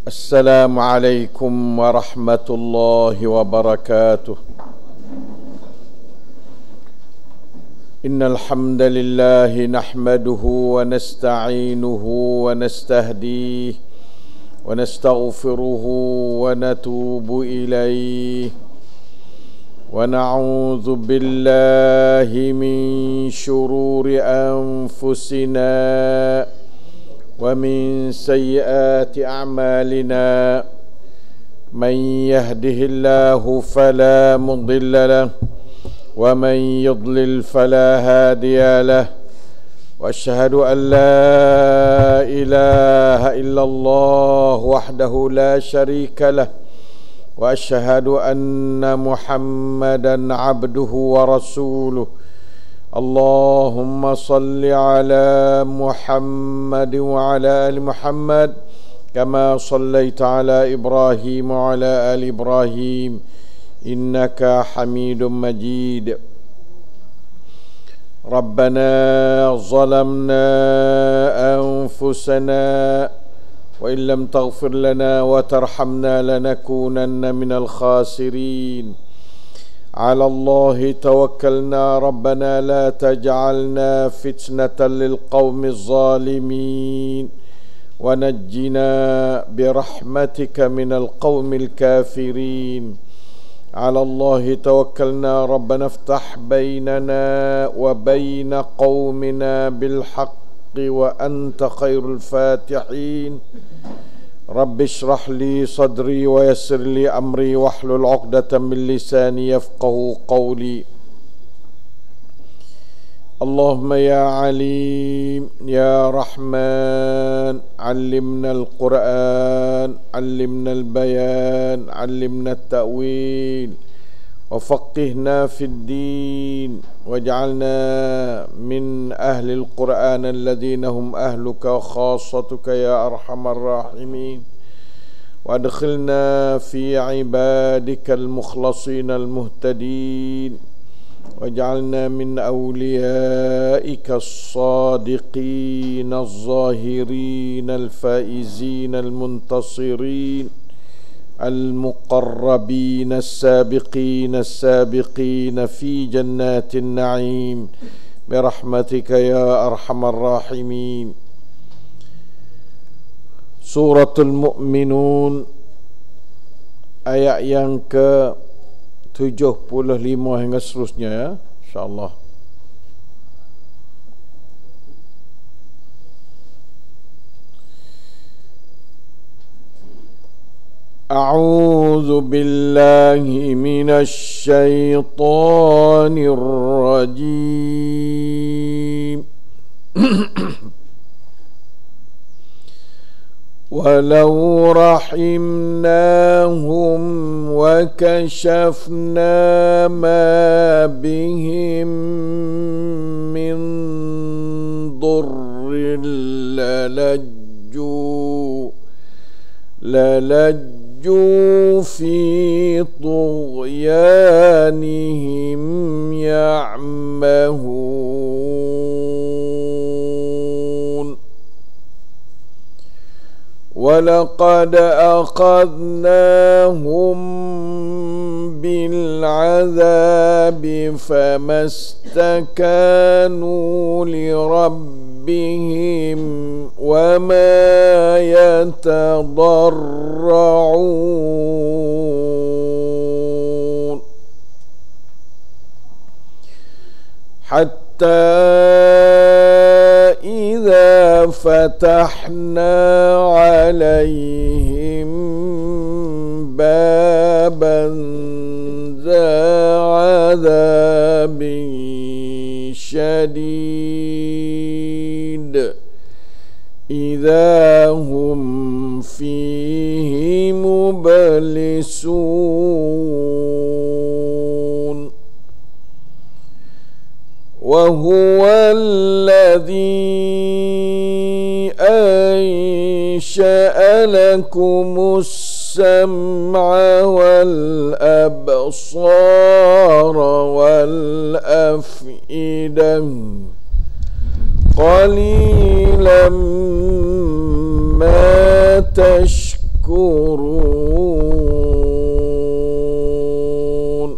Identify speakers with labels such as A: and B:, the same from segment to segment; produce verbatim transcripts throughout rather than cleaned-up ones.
A: السلام عليكم ورحمة الله وبركاته. إن الحمد لله نحمده ونستعينه ونستهديه ونستغفره ونتوب إليه ونعوذ بالله من شرور أنفسنا ومن سيئات أعمالنا. من يهده الله فلا مضل له ومن يضلل فلا هادي له، وأشهد أن لا إله إلا الله وحده لا شريك له، وأشهد أن محمدا عبده ورسوله. اللهم صل على محمد وعلى آل محمد كما صليت على إبراهيم وعلى آل إبراهيم إنك حميد مجيد. ربنا ظلمنا أنفسنا وإن لم تغفر لنا وترحمنا لنكونن من الخاسرين. على الله توكلنا ربنا لا تجعلنا فتنة للقوم الظالمين ونجنا برحمتك من القوم الكافرين. على الله توكلنا ربنا افتح بيننا وبين قومنا بالحق وأنت خير الفاتحين. رب اشرح لي صدري ويسر لي أمري واحلل عقدة من لساني يفقه قولي. اللهم يا عليم يا رحمن علمنا القرآن، علمنا البيان، علمنا التأويل، وفقهنا في الدين، واجعلنا من أهل القرآن الذين هم أهلك وخاصتك يا أرحم الراحمين. وادخلنا في عبادك المخلصين المهتدين، واجعلنا من أوليائك الصادقين الظاهرين الفائزين المنتصرين المقربين السابقين السابقين في جنات النعيم برحمتك يا أرحم الراحمين. Suratul Mu'minun ayat yang ke tujuh puluh lima hingga seterusnya ya, insyaAllah. A'udzu billahi minasy syaithanir rajim. ولو رحمناهم وكشفنا ما بهم من ضر للجوا للجوا في طغيانهم يعمهون. ولقد أخذناهم بالعذاب فما استكانوا لربهم وما يتضرعون حتى إذا فتحنا عليهم بابا ذا عذاب شديد إذا هم فيه مبلسون. وهو الذي أنشأ لكم السمع والأبصار والأفئدة قليلا ما تشكرون. ينظرون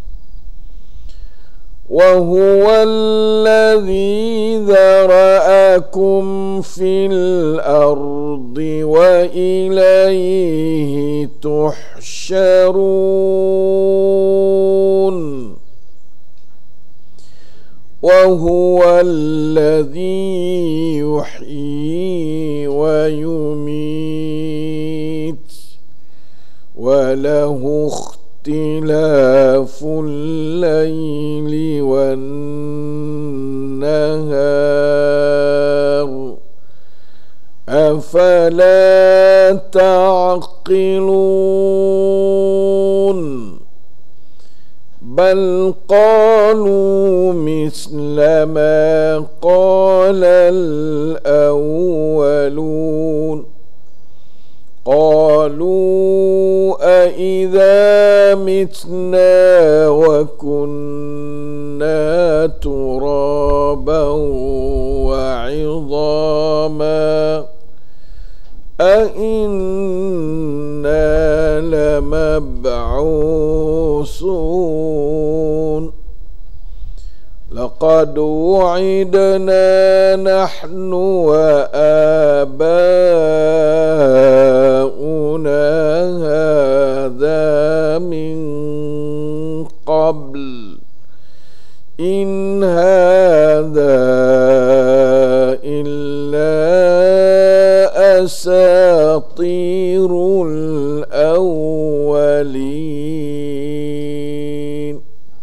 A: وهو الذي ذرأكم في الأرض وإليه تحشرون وهو الذي يحيي ويميت وله اختلاف الليل والنهار أفلا تعقلون بل قالوا مثل ما قال الأولون قالوا أإذا متنا وكنا ترابا وعظاما أإنا لمبعوثون لقد وعدنا نحن وآباؤنا هذا من قبل إن هذا إلا أساطير الأولين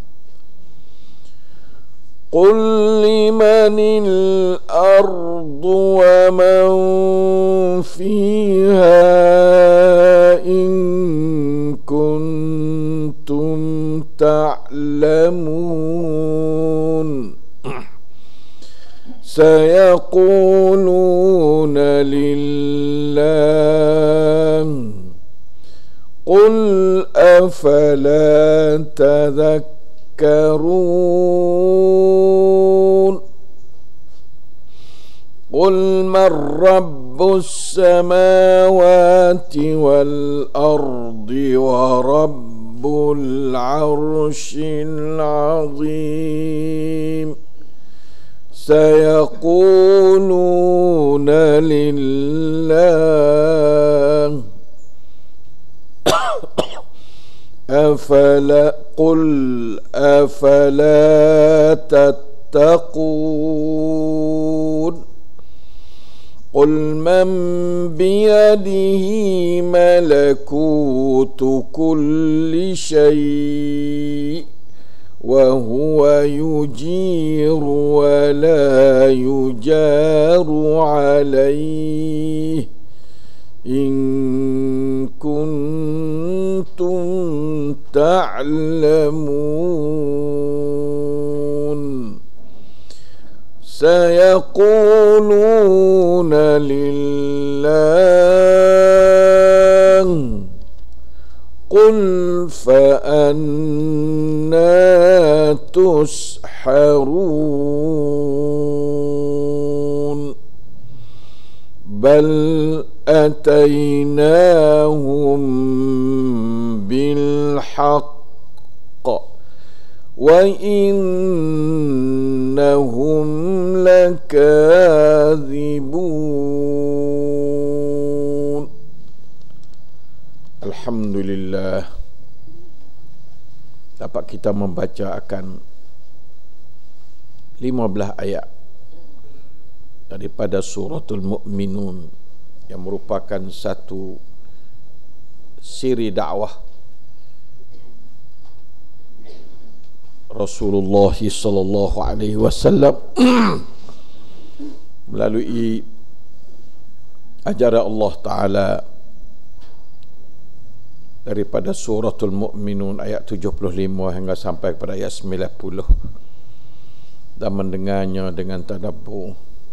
A: قل لمن الأرض ومن فيها إن كنتم تعلمون سيقولون لله قل أفلا تذكرون قل من رب السماوات والأرض ورب العرش العظيم سيقولون لله أفلا قل أفلا تتقون قل من بيده ملكوت كل شيء وهو يجير ولا يجار عليه إن كنتم تعلمون سيقولون لله قل فأنا تسحرون بل أتيناهم بالحق وإنهم لكاذبون. Alhamdulillah, dapat kita membaca akan lima belas ayat daripada suratul Mu'minun yang merupakan satu siri dakwah Rasulullah sallallahu alaihi wasallam melalui ajaran Allah Ta'ala daripada suratul Mu'minun ayat tujuh puluh lima hingga sampai kepada ayat sembilan puluh, dan mendengarnya dengan tadabbur.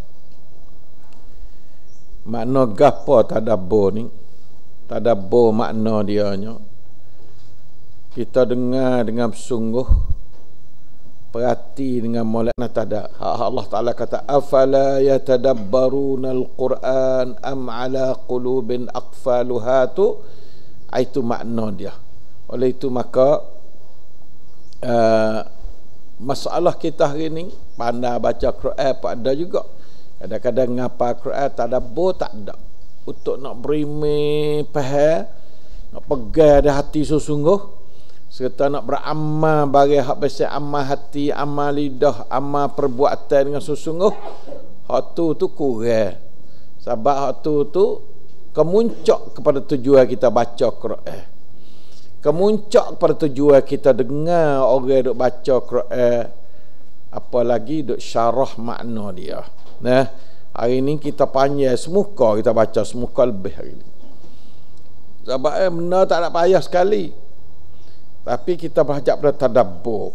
A: Makna gapo tadabbur ni? Tadabbur makna dianya kita dengar dengan sungguh, perhati dengan molek natada. Allah Taala kata afala yatadabbaruna al-Quran am ala qulubin aqfaluha, tu itu makna dia. Oleh itu maka uh, masalah kita hari ni pandai baca Quran pun ada juga. Kadang-kadang ngapa Quran tadabbur tak ada. Untuk nak berimeh faham, nak pegang ada hati sesungguh, serta nak beramal bagi hak besar, amal hati, amal lidah, amal perbuatan dengan sesungguh, hak tu tu kurang. Sebab hak tu tu kemuncak kepada tujuan kita baca Quran, kemuncak kepada tujuan kita dengar orang duk baca Quran, apalagi duk syarah makna dia. Nah, hari ni kita panjang semuka, kita baca semuka lebih hari ni. Sebab eh, benda tak nak payah sekali. Tapi kita berhajat pada tadabbur.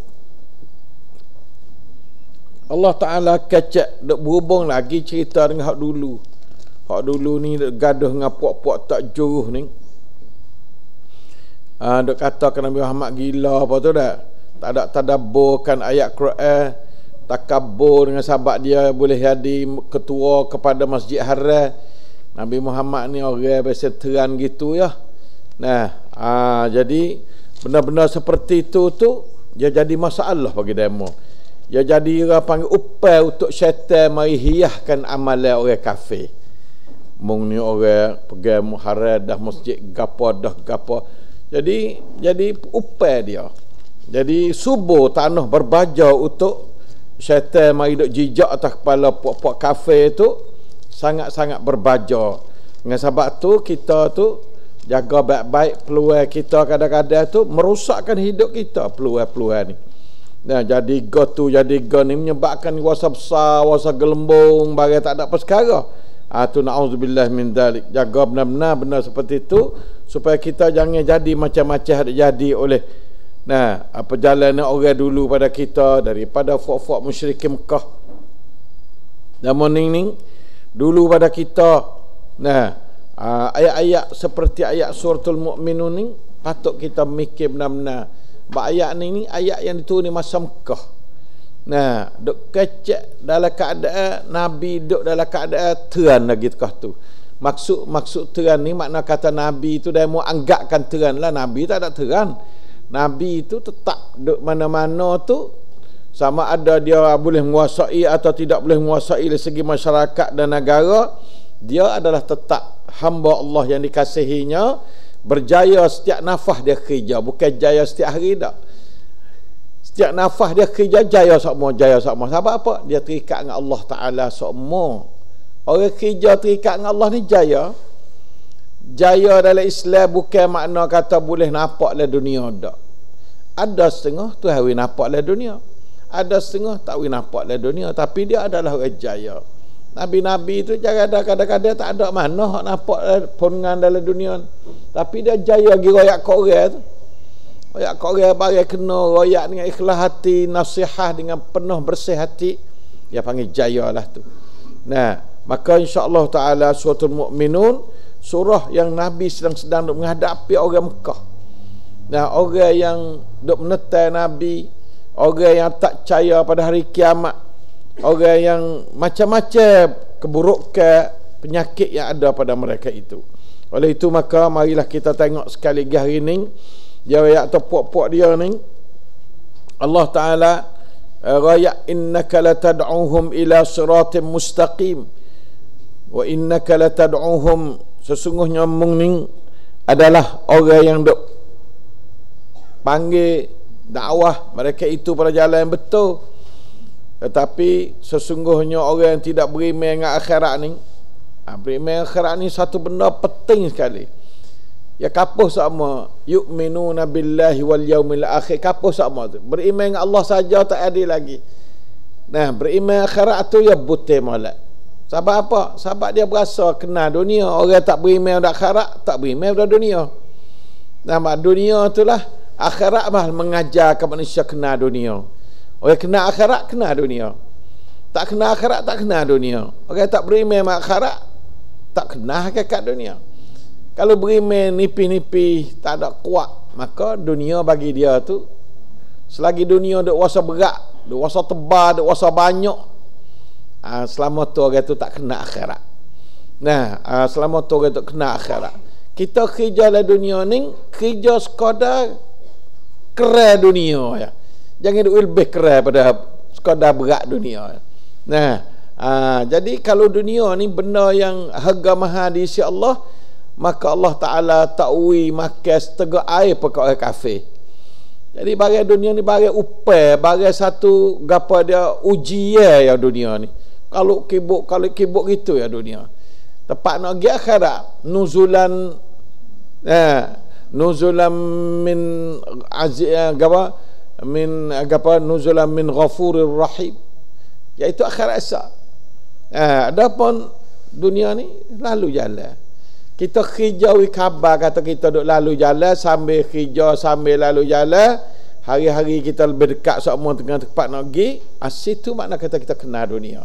A: Allah Ta'ala kecek duk berhubung lagi cerita dengan hak dulu. Hak dulu ni duk gaduh dengan puak-puak tak juruh ni. Ha, duk kata ke Nabi Muhammad gila apa tu dah. Tak ada tadabburkan ayat Quran. Takabur dengan sahabat dia boleh jadi ketua kepada Masjid Haram. Nabi Muhammad ni orang berseteran gitu ya. Nah, aa, jadi benda-benda seperti itu tu dia jadi masalah bagi demo. Dia jadi orang panggil upaya untuk syaitan mari hiahkan amalan orang kafir. Mung ni orang pergi Haram dah masjid gapo dah gapo. Jadi jadi upaya dia. Jadi subur tanah berbaja untuk syaitan mari duk jijak atas kepala puak-puak kafir tu sangat-sangat berbaja. Dengan sebab tu kita tu jaga baik-baik peluang kita, kadang-kadang tu merosakkan hidup kita peluang-peluang ni. Nah, jadi go tu jadi go ni menyebabkan kuasa besar, kuasa gelembung, bagi tak ada perkara. Ah tu naudzubillah min dalik. Jaga benar-benar benda seperti tu supaya kita jangan jadi macam-macam ada jadi oleh nah, apa jalan orang dulu pada kita daripada fok-fok musyrikin Mekah. Dan morning ni dulu pada kita. Nah, ayat-ayat seperti ayat suratul Mukminun ni patut kita mikir benar-benar. Sebab ayat ni ni ayat yang diturun masa Mekah. Nah, duk kecek dalam keadaan Nabi duk dalam keadaan teran lagi tekah tu. Maksud maksud teran ni makna kata Nabi tu dia mau anggapkan teran lah. Nabi tak ada teran. Nabi itu tetap duduk mana-mana tu, sama ada dia boleh menguasai atau tidak boleh menguasai dari segi masyarakat dan negara, dia adalah tetap hamba Allah yang dikasihinya, berjaya setiap nafas dia kerja, bukan jaya setiap hari dah. Setiap nafas dia kerja jaya semua, jaya semua. Sebab apa? Dia terikat dengan Allah Ta'ala semua. Orang kerja terikat dengan Allah ni jaya. Jaya dalam Islam bukan makna kata boleh nampak dalam dunia tak. Ada setengah tu hari nampak dalam dunia, ada setengah tak boleh nampak dalam dunia, tapi dia adalah orang jaya. Nabi-nabi itu jangan kadang-kadang tak ada mana hak nampak pongan dalam dunia, tapi dia jaya gi royak Korea tu. Royak Korea bagi kena royak dengan ikhlas hati, nasihat dengan penuh bersih hati, dia panggil jaya lah tu. Nah, maka insya-Allah taala suratul Mukminun surah yang Nabi sedang-sedang menghadapi orang Mekah. Nah, orang yang duk menetai Nabi, orang yang tak percaya pada hari kiamat, orang yang macam-macam keburukan, penyakit yang ada pada mereka itu. Oleh itu maka marilah kita tengok sekali hari ini dia ayat atau puak-puak dia ni. Allah Ta'ala raya innaka latad'uhum ila siratim mustaqim wa innaka latad'uhum, sesungguhnya mung ni adalah orang yang duk panggil dakwah mereka itu pada jalan yang betul. Tetapi sesungguhnya orang yang tidak beriman dengan akhirat ni, beriman dengan akhirat ni satu benda penting sekali. Ya kapuh sama yu'minuna billahi wal yaumil akhir, kapuh sama tu. Beriman dengan Allah saja tak ada lagi. Nah, beriman akhirat tu ya butir molek. Sebab apa? Sebab dia berasa kena dunia. Orang tak beriman pada akhirat, tak beriman pada dunia. Nama dunia itulah akhirat bah mengajar ke manusia kena dunia. Orang kena akhirat, kena dunia. Tak kena akhirat, tak kena dunia. Orang tak beriman pada akhirat, tak kena hakikat dunia. Kalau beriman nipi-nipi, tak ada kuat, maka dunia bagi dia tu, selagi dunia duk rasa berat, duk wasa tebal, duk wasa banyak. Ha, selama tu orang tu tak kena akhirat. Nah, ha, selama tu orang tu kena akhirat. Kita kerja dalam dunia ni, kerja sekadar kera dunia ya. Jangan duk lebih kera pada sekadar berat dunia. Nah, ha, jadi kalau dunia ni benda yang harga mahal di sisi Allah, maka Allah Ta'ala takwi makan setengah air pakai orang kafir. Jadi bagai dunia ni bagai upaya, bagai satu gapa dia ujian ya dunia ni. Kalau kibuk, kalau kibuk gitu ya dunia. Tepat nak pergi akhirat, nuzulan eh, nuzulan min aziz gapa min gapa nuzulan min ghafurir rahim. Iaitu akhirat esok. Eh, adapun dunia ni lalu jalan. Kita khijawi khabar kata kita duk lalu jalan, sambil khijau sambil lalu jalan, hari-hari kita lebih dekat semua dengan tempat nak pergi, asyik tu makna kata kita kenal dunia.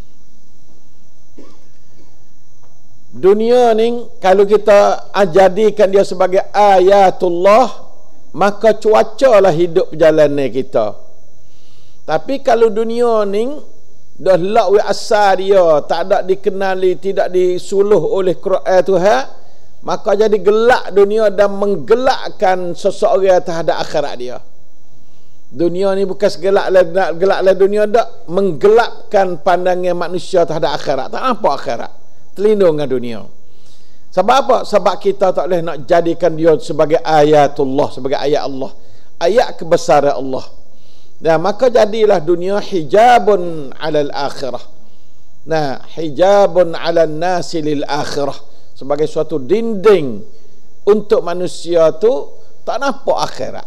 A: Dunia ni kalau kita jadikan dia sebagai ayatullah, maka cuaca lah hidup perjalanan kita. Tapi kalau dunia ni dah lawi asal dia, tak ada dikenali, tidak disuluh oleh Quran Tuhan, maka jadi gelak dunia dan menggelakkan seseorang terhadap akhirat dia. Dunia ni bukan segelak lah, gelak lah dunia dak, menggelapkan pandangan manusia terhadap akhirat. Tak apa akhirat, terlindung dengan dunia. Sebab apa? Sebab kita tak boleh nak jadikan dia sebagai ayatullah, sebagai ayat Allah, ayat kebesaran Allah. Nah, maka jadilah dunia hijabun alal akhirah. Nah, hijabun alal nasi lil akhirah, sebagai suatu dinding untuk manusia tu tak nampak akhirat.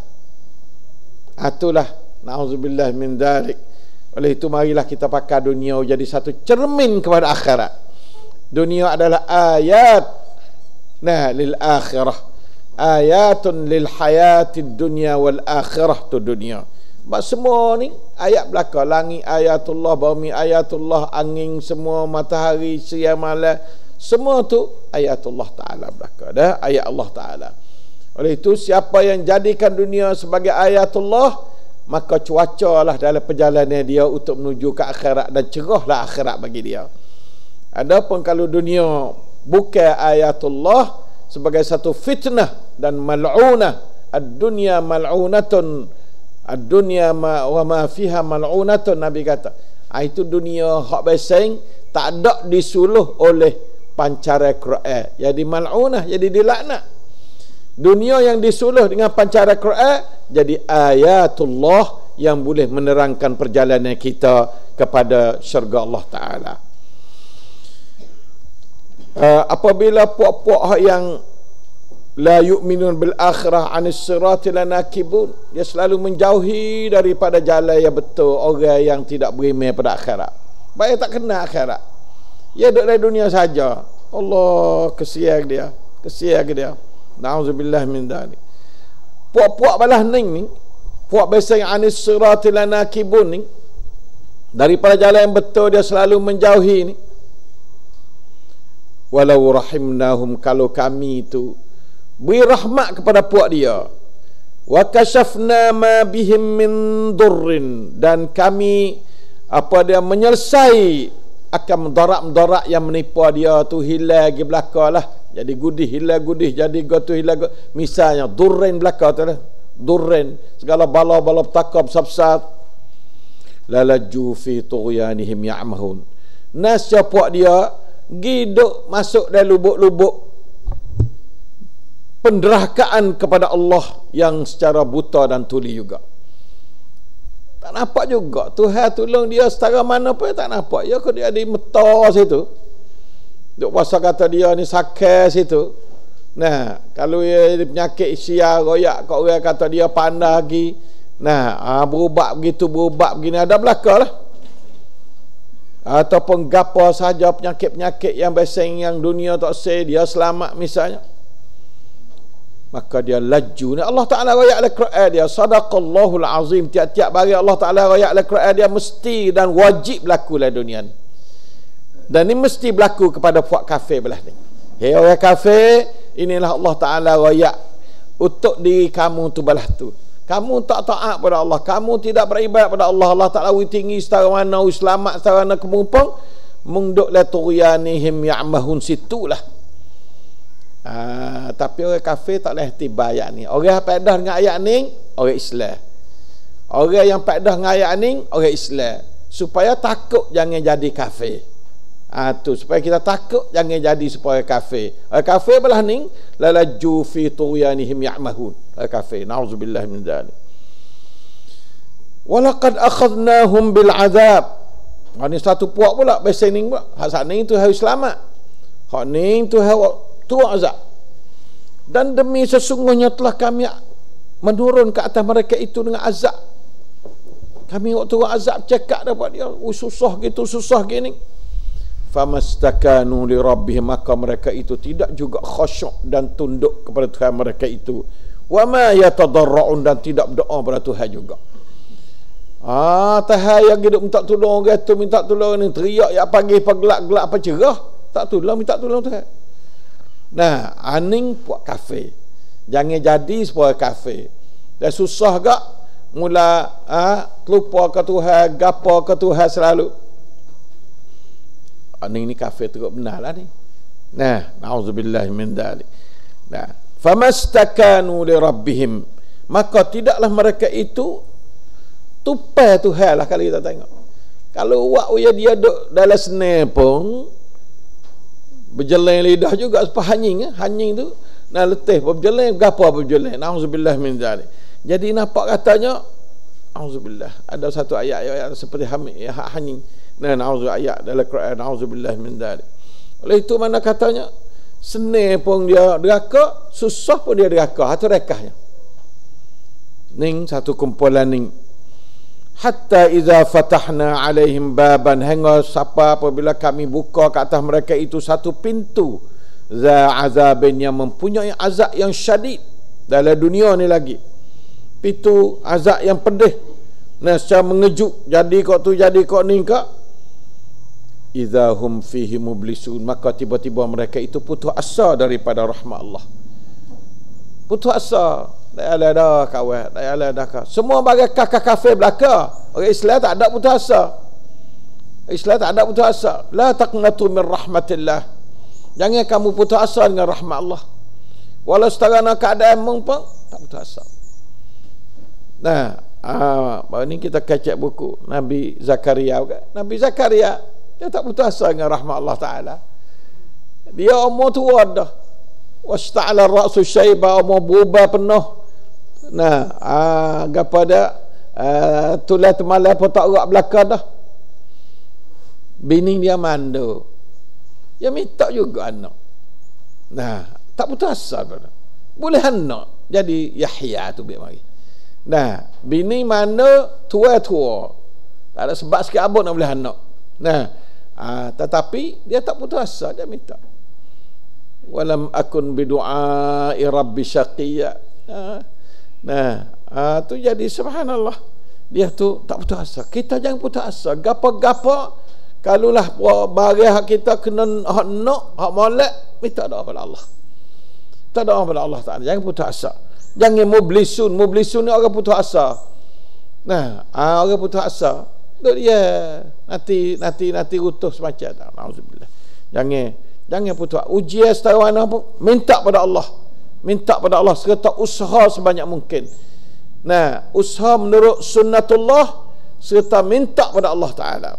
A: Itulah na'udzubillah min dzalik. Oleh itu marilah kita pakai dunia jadi satu cermin kepada akhirat. Dunia adalah ayat nah lil akhirah, ayatun lil hayatid dunya wal akhirah tu dunia. Sebab semua ni ayat belaka, langit ayatullah, bumi ayatullah, angin semua, matahari, siang malam, semua tu ayatullah Ta'ala belaka, dah ayat Allah Ta'ala. Oleh itu siapa yang jadikan dunia sebagai ayatullah, maka cuaca lah dalam perjalanan dia untuk menuju ke akhirat, dan cerahlah akhirat bagi dia. Adapun kalau dunia bukan ayatullah, sebagai satu fitnah dan mal'unah, ad-dunya mal'unatun, ad-dunya ma wa ma fiha mal'unatun, Nabi kata. Ha, itu dunia hak beseng, tak ada disuluh oleh pancaran Quran, jadi mal'unah, jadi dilaknat. Dunia yang disuluh dengan pancaran Quran jadi ayatullah yang boleh menerangkan perjalanan kita kepada syurga Allah Ta'ala. Uh, apabila puak-puak yang la yu'minun bil akhirah anis sirati lanakibun, dia selalu menjauhi daripada jalan yang betul, orang yang tidak beriman pada akhirat. Baik tak kena akhirat, dia duduk dari dunia saja. Allah, kesian dia, kesian dia. Na'udzubillah min dzalik. Puak-puak balah ning ni, puak biasa yang anis sirati lanakibun ni, daripada jalan yang betul dia selalu menjauhi ni. Walau rahimnahum, kalau kami itu beri rahmat kepada puak dia, wa kashafna ma bihim min durrin, dan kami apa dia menyelesai akan mudarat-mudarat yang menipu dia tu, hilang lagi belaka lah, jadi gudih hilang gudih, jadi gotu hilang, misalnya durrin belaka tu lah, durrin segala bala-bala petaka besar-besar, lalaju fi tughyanihim ya'mahun. Nasya puak dia giduk masuk dalam lubuk-lubuk penderhakaan kepada Allah yang secara buta dan tuli juga. Tak nampak juga Tuhan tolong dia setara mana pun tak nampak. Ya kau dia di meta situ, duk puasa kata dia ni sakit situ. Nah, kalau dia penyakit siar royak, kau orang kata dia pandai lagi. Nah, ha, berubat begitu, berubat begini, ada belaka lah. Ataupun gapa saja penyakit-penyakit yang beseng yang dunia tak say, dia selamat misalnya, maka dia laju ni. Allah Ta'ala rakyat al-Quran dia, sadaqallahul azim, tiap-tiap bagi Allah Ta'ala rakyat al-Quran dia mesti dan wajib berlaku dalam dunia ni, dan ini mesti berlaku kepada puak kafir belah ni. Hei orang kafir, inilah Allah Ta'ala rakyat untuk diri kamu tu belah tu. Kamu tak taat pada Allah, kamu tidak beribadat pada Allah, Allah Ta'ala tinggi setara mana, selamat setara mana kemumpung, mungduk la tughyanihim ya'mahun situlah. Ah, tapi orang kafir tak boleh tiba ayat ni. Orang yang pedah dengan ayat ni, orang Islam. Orang yang pedah dengan ayat ni, orang Islam. Supaya takut jangan jadi kafir. Ah tu, supaya kita takut jangan jadi supaya kafir. Orang kafir belah ni, lalaju fi tughyanihim ya'mahun. Orang kafir, na'udzubillah min dzalik. Walaqad akhadnahum bil azab. Ini satu puak pula bahasa ni pula. Hak sat ni tu harus selamat. Hak ni tu harus tu azab. Dan demi sesungguhnya telah kami menurun ke atas mereka itu dengan azab. Kami waktu azab cekak dapat dia, oh, susah gitu, susah gini. Famastakanu li rabbihim, maka mereka itu tidak juga khusyuk dan tunduk kepada Tuhan mereka itu. Wa ma yatadarra'un, dan tidak berdoa kepada Tuhan juga. Ah, Tuhan yang hidup minta tolong orang tu, minta tolong ni, teriak ya pagi pagelak-gelak apa cerah, tak tolong, minta tolong Tuhan. Nah, aning buat kafir. Jangan jadi supaya kafir. Dan susah gak mula ah lupa ke Tuhan, gapo ke Tuhan selalu. Aning ni kafir teruk benar lah ni. Nah, na'udzubillah min dzalik. Nah, famastakanu li rabbihim, maka tidaklah mereka itu tupai Tuhan lah kalau kita tengok. Kalau wak uya dia duduk dalam senai pun berjalan lidah juga sepah hanying, eh? Hanying tu nah letih berjalan gapo berjalan. Nauzubillah min zalik. Jadi nampak katanya auzubillah, ada satu ayat ayat seperti hamid ya, hanying. Nah, nauzubillah ayat dalam Quran, nauzubillah min zalik. Oleh itu mana katanya senai pun dia deraka, susah pun dia deraka, hatu rekahnya. Ning satu kumpulan ning. Hatta iza fatahna alaihim baban, hingga siapa apabila kami buka ke atas mereka itu satu pintu za azabin, yang mempunyai azab yang syadid dalam dunia ni lagi, pintu azab yang pedih. Nah, secara mengejut, jadi kok tu jadi kok ni kak, idza hum fihi mublisun, maka tiba-tiba mereka itu putus asa daripada rahmat Allah. Putus asa. Tak ada dah kawan, tak ada dah kau. Semua bagai kakak kafir belaka. Orang Islam tak ada putus asa. Islam tak ada putus asa. La taqnatu min rahmatillah. Jangan kamu putus asa dengan rahmat Allah. Walau setara nak keadaan pun tak putus asa. Nah, ah, baru ni kita kacak buku Nabi Zakaria. Nabi Zakaria dia tak putus asa dengan rahmat Allah Taala. Dia umur tua dah. Wasta'ala ra'su syaiba, umur berubah penuh. Nah, ah, kepada ah, tulah temalai pun tak urat belakang dah. Bini dia mandu. Dia minta juga anak. Nah, tak putus asa pada. Boleh anak. Jadi Yahya tu biar mari. Nah, bini mana tua-tua. Tak ada sebab sikit abang nak boleh anak. Nah, ah, tetapi dia tak putus asa, dia minta. Walam akun bidu'ai rabbi syaqiyya. Nah, nah ah, tu jadi subhanallah. Dia tu tak putus asa. Kita jangan putus asa. Gapa-gapa kalulah barang hak kita kena hak nak, hak molek, minta doa pada Allah. Minta doa pada Allah Taala. Jangan putus asa. Jangan mublisun. Mublisun ni orang putus asa. Nah, ah, orang putus asa. Duk dia nanti nanti nanti utuh semacam tak. Nauzubillah. Jangan Jangan putus. Ujian setara mana pun, minta pada Allah. Minta pada Allah serta usaha sebanyak mungkin. Nah, usaha menurut sunnatullah serta minta pada Allah Ta'ala.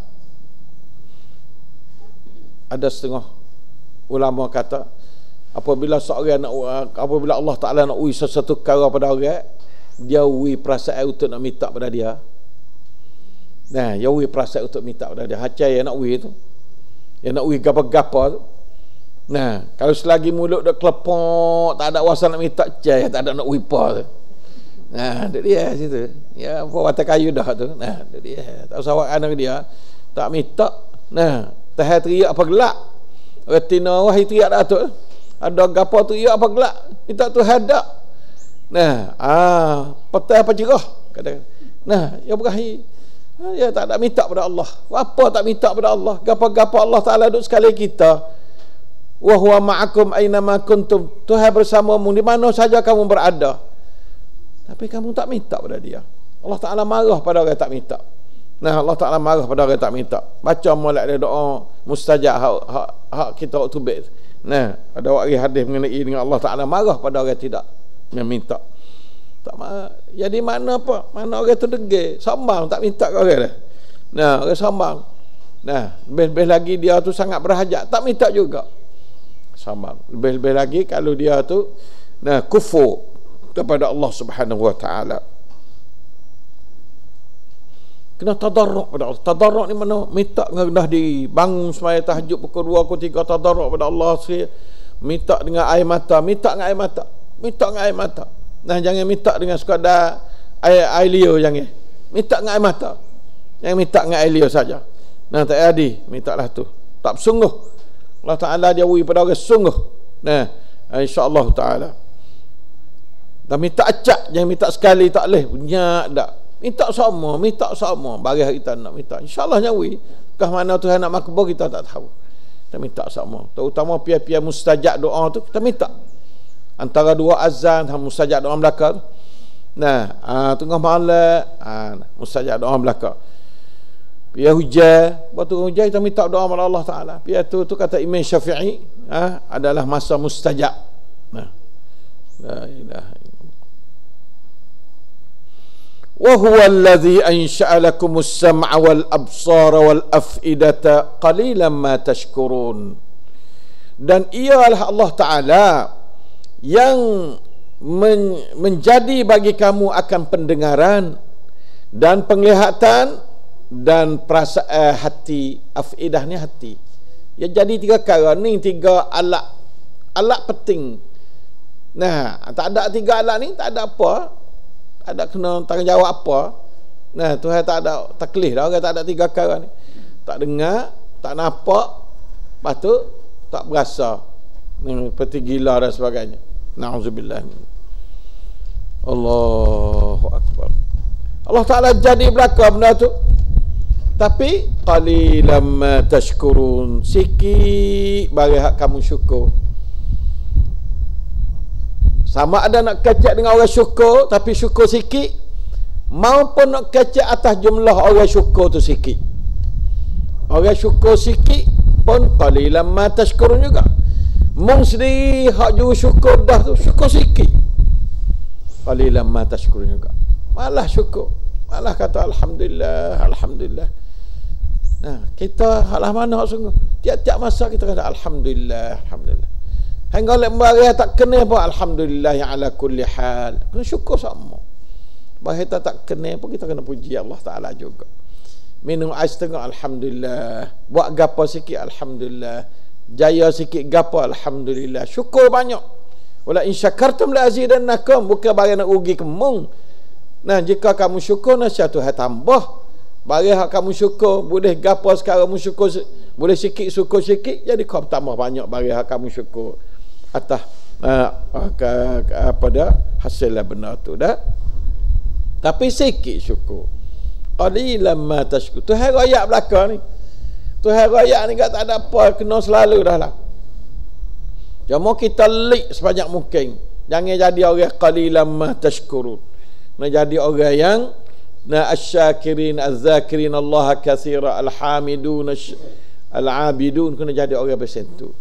A: Ada setengah ulama kata, apabila seorang nak, apabila Allah Ta'ala nak uji sesuatu perkara pada orang, dia uji perasaan untuk nak minta pada dia. Nah, dia uji perasaan untuk minta pada dia. Hacai yang nak uji tu, yang nak uji gapa-gapa tu. Nah, kalau selagi mulut dah kelepok, tak ada wasa nak minta cai, tak ada nak wipa tu. Nah, dia dia situ. Ya, apa watak kayu dah tu. Nah, dia dia. Tak usah awak anak dia tak minta. Nah, tahan teriak apa gelak. Retina wah teriak dah tu. Ada gapo teriak apa gelak. Minta tu hadak. Nah, ah, petai apa cerah kadang. Nah, ya berahi. Ya tak ada minta pada Allah. Apa tak minta pada Allah? Gapo-gapo Allah Taala duduk sekali kita. Wa huwa ma'akum aina ma kuntum. Tuhan bersamamu di mana saja kamu berada. Tapi kamu tak minta pada dia. Allah Ta'ala marah pada orang yang tak minta. Nah, Allah Ta'ala marah pada orang yang tak minta. Baca molek dia doa mustajab hak, hak, hak kita waktu baik. Nah, ada wakil hadis mengenai dengan Allah Ta'ala marah pada orang yang tidak meminta. Tak marah. Jadi mana apa? Mana orang tu degil, sombong, tak minta ke orang dia. Nah, orang sombong. Nah, lebih-lebih lagi dia tu sangat berhajat, tak minta juga. Sombong. Lebih-lebih lagi kalau dia tu nah kufur kepada Allah Subhanahu wa taala. Kena tadarruk pada Allah. Tadarruk ni mana? Minta rendah diri, bangun sembahyang tahajud pukul dua, pukul tiga, tadarruk pada Allah. Minta dengan air mata, minta dengan air mata. Minta dengan air mata. Nah, jangan minta dengan sekadar air, air liur, jangan. Minta dengan air mata. Jangan minta dengan air liur saja. Nah, tak jadi, mintalah tu. Tak bersungguh. Allah Ta'ala dia wui pada orang sungguh. Nah, insya-Allah Ta'ala. Dan minta acak, jangan minta sekali tak boleh. Banyak tak. Minta sama, minta sama. Bagi kita nak minta. InsyaAllah nyawi. Kah mana Tuhan nak makbul kita tak tahu. Kita minta sama. Terutama pia-pia mustajab doa tu kita minta. Antara dua azan dan mustajab doa belakang. Nah, aa, tengah malam, aa, mustajab doa belakang. Pia hujan, waktu hujan kita minta doa kepada Allah Taala. Pia tu tu kata Imam Syafi'i, ah adalah masa mustajab. Nah. La ilaha wa huwa alladhi ansha'a lakumus sam'a wal absara wal af'idata qalilan ma tashkurun. Dan ialah Allah Ta'ala yang men menjadi bagi kamu akan pendengaran dan penglihatan dan perasaan eh, hati. Afidah ni hati. Ya, jadi tiga perkara ni, tiga alat alat penting. Nah, tak ada tiga alat ni tak ada apa. Tak ada kena tanggungjawab apa. Nah, Tuhan tak ada taklif dah, orang tak ada tiga perkara ni. Tak dengar, tak nampak, lepas tu tak berasa. Ni seperti gila dan sebagainya. Na'udzubillah. Allahu akbar. Allah Ta'ala jadi belaka benda tu. Tapi qalilan ma tashkurun, sikit bagi hak kamu syukur. Sama ada nak kecek dengan orang syukur tapi syukur sikit, maupun nak kecek atas jumlah orang syukur tu sikit. Orang syukur sikit pun qalilan ma tashkurun juga. Mung sendiri hak juru syukur dah tu syukur sikit, qalilan ma tashkurun juga. Malah syukur, malah kata alhamdulillah, alhamdulillah. Nah, kita halah mana sungguh. Tiap-tiap masa kita kata alhamdulillah, alhamdulillah. Hingga oleh mbari tak kena pun alhamdulillah yang ala kulli hal. Kena syukur sama. Bahaya kita tak kena pun kita kena puji Allah Ta'ala juga. Minum ais setengah alhamdulillah. Buat gapo sikit alhamdulillah. Jaya sikit gapo alhamdulillah. Syukur banyak. Wala in syakartum la azidannakum, bukan bagi nak rugi kemung. Nah, jika kamu syukur nasihat Tuhan tambah. Bagi hak kamu syukur, boleh gapo sekarang kamu syukur, boleh sikit syukur sikit, jadi kau tambah banyak bagi hak kamu syukur atas uh, ke, ke, apa dah hasil benar tu dah. Tapi sikit syukur. Qalilan ma tashkur. Tu hari raya belaka ni. Tu hari raya ni tak ada apa, kena selalu dah lah. Cuma kita lik sebanyak mungkin. Jangan jadi orang qalilan ma tashkurun. Nak jadi orang yang na asyakirin azzakirin Allah katsira alhamidun alabidun, kena jadi orang bersentuh.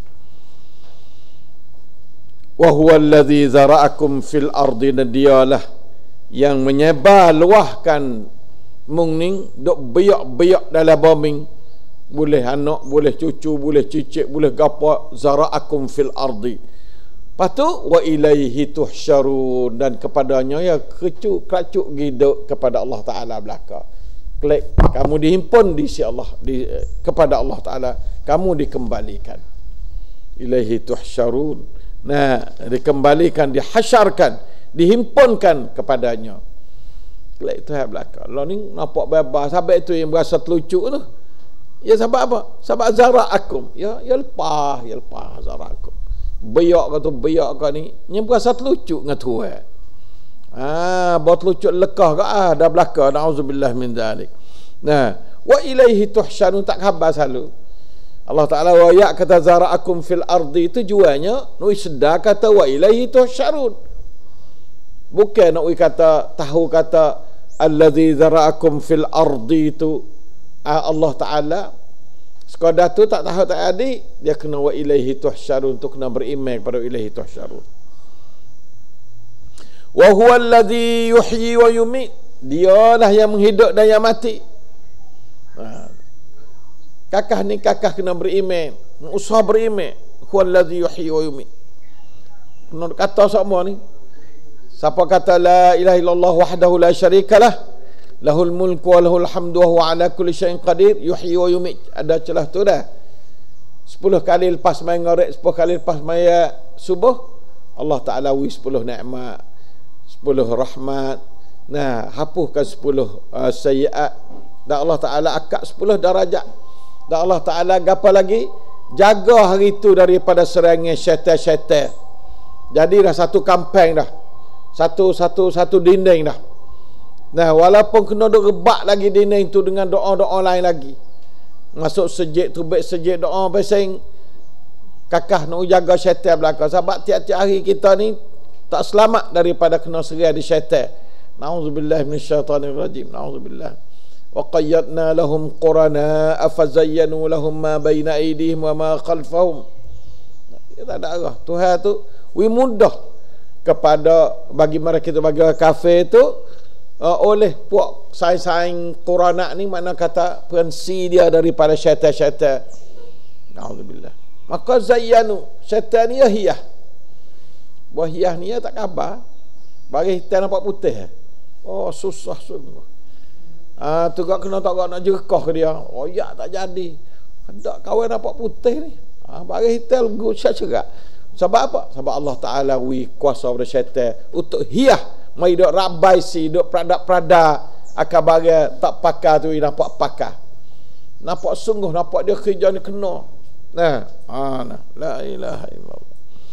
A: Wa huwa allazi zara'akum fil ardi, dialah yang menyebar luahkan mung ning dok beyak-beyak dalam bumi, boleh anak, boleh cucu, boleh cicit, boleh gapo, zara'akum fil ardi. Lepas tu wa ilaihi tuhsyarun, dan kepadanya ya kecuk kacuk giduk kepada Allah Taala belaka. Klik kamu dihimpun di sisi Allah, di kepada Allah Taala, kamu dikembalikan. Ilaihi tuhsyarun. Nah, dikembalikan, dihasyarkan, dihimpunkan kepadanya. Klik tu belaka. Lo ni nampak bebas, sahabat itu yang berasa terlucu tu. Ya sebab apa? Sebab zara'akum. Ya, ya lepas, ya lepas zara'akum. Beyak kata beyak kau ni yang berasa terlucu dengan Tuhan. Ah, buat lucu lekah ke ah dah belaka, naudzubillah min zalik. Nah, wa ilaihi tuhsyarun, tak khabar selalu. Allah Taala wa ya kata zara'akum fil ardi, tujuannya nuis sedar kata wa ilaihi tuhsyarun. Bukan nak kata tahu kata allazi zara'akum fil ardi itu Allah Taala. Sekadar tu tak tahu tak adik, dia kena wa ilaihi tuhsyarun, untuk kena beriman kepada ilaihi tuhsyarun. Wa huwa allazi yuhyi wa yumit, dialah yang menghidup dan yang mati. Ha. Kakak ni kakak kena beriman, usaha beriman. Huwa allazi yuhyi wa yumit. Kena kata semua ni. Siapa kata la ilaha illallah wahdahu la syarikalah, lahul mulku wa lahul hamdu wa huwa ala kulli syai'in qadir, yuhyi wa yumit. Ada celah tu dah. sepuluh kali lepas main ngorek, sepuluh kali lepas main subuh, Allah Ta'ala wi sepuluh nikmat, sepuluh rahmat. Nah, hapuskan sepuluh uh, sayiat. Dan Allah Ta'ala akak sepuluh darajat. Dan Allah Ta'ala apa lagi? Jaga hari itu daripada serangan syaitan-syaitan. Jadilah satu kampung dah. Satu satu satu dinding dah. Nah, walaupun kena duk rebak lagi dinding tu dengan doa-doa lain lagi. Masuk sejid tu baik sejid doa pasang kakah nak jaga syaitan belakang. Sebab tiap-tiap hari kita ni tak selamat daripada kena serang di syaitan. Nauzubillah minasyaitanir rajim. Nauzubillah. Wa qayyadna lahum qurana afazayyanu lahum ma baina aydihim wa ma khalfahum. Ya, tak ada arah. Tuhan tu wi mudah kepada bagi mereka itu, bagi kafir itu uh, oleh puak saing-saing Quranak ni, mana kata pensi dia daripada syaitan-syaitan. Na'udzubillah. Maka zayyanu syaitan ni hiyah. Buah hiyah ni tak khabar. Bagi hitam nampak putih. Oh, susah sungguh. Ah, tu kau kena tak kau nak jerkah ke dia. Oh ya, tak jadi. Ada kawan nampak putih ni. Ah, bagi hitam gusya cerak. Sebab apa? Sebab Allah Ta'ala wi kuasa pada syaitan untuk hiyah mai dok rabai si dok prada-prada akan bagi tak pakar tu nampak pakar. Nampak sungguh, nampak dia kerja ni kena. Nah, ah nah, la ilaha illallah.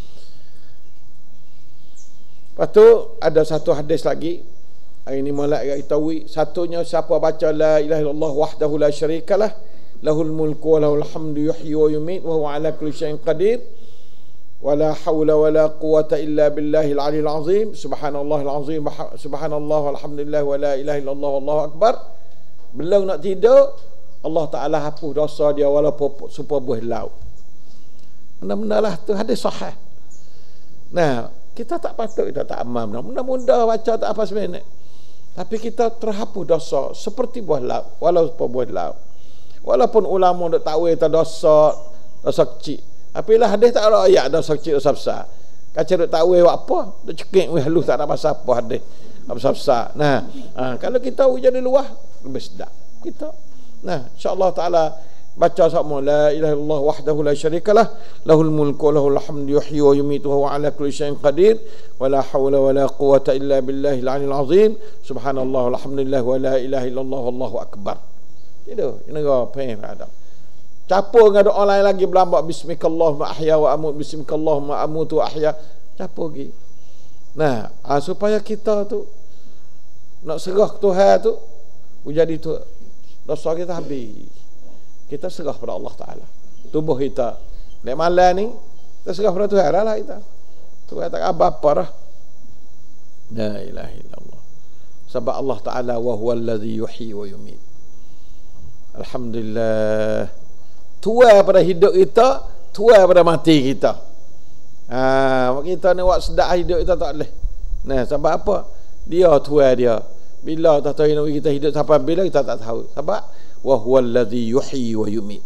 A: Lepas tu ada satu hadis lagi. Hari ni malak kita wi, satunya siapa baca la ilaha illallah wahdahu la syarikalah, lahul mulku wa lahul hamdu yuhyi wa yumiit wa huwa ala kulli syai'in qadir. Wala hawla wala quwata illa billahil aliyil azim. Subhanallahil azim, subhanallah walhamdulillah wa la ilaha illallah wallahu akbar. Belum nak tidur, Allah Ta'ala hapus dosa dia walaupun supaya buih laut. Benda-benda lah tu hadis sahih. Nah, kita tak patut, kita tak amam. Mudah-mudah baca tak apa sebenarnya. Tapi kita terhapus dosa seperti buah laut, walaupun buih laut. Walaupun ulama dok takwil tak dosa, dosa kecil. Tapi lah hadis tak ada ayat dosa kecil dosa besar. Kacau duk takwil buat apa? Duk cekik weh halus tak ada pasal apa hadis. Dosa besar. Nah, ha, kalau kita jadi luah lebih sedap. Kita. Nah, insya-Allah taala baca sama la ilaha illallah wahdahu la syarikalah, lahul mulku wa lahul hamdu yuhyi wa yumiitu wa huwa ala kulli syai'in qadir. Wala haula wala quwata illa billahil aliyil azim. Subhanallah walhamdulillah wa la ilaha illallah wallahu akbar. Itu, ini apa yang ada. Capur dengan doa lain lagi berlambak bismikallahumma ahya wa amut, bismikallahumma amutu wa ahya. Capur lagi. Nah, ha, supaya kita tu nak serah ke Tuhan tu, jadi tu dosa kita habis. Kita serah pada Allah Ta'ala. Tubuh kita nek malam ni kita serah pada Tuhan lah kita. Tuhan tak apa-apa dah. La ilaha illallah. Sebab Allah Ta'ala wa huwal ladzi yuhyi wa yumiit. Alhamdulillah. Tua pada hidup kita, tua pada mati kita. Ha, kita ni buat sedap hidup kita tak boleh. Nah, sebab apa? Dia tua dia. Bila tak tahu kita hidup sampai bila kita tak tahu. Sebab wa huwal ladzi yuhyi wa yumiit.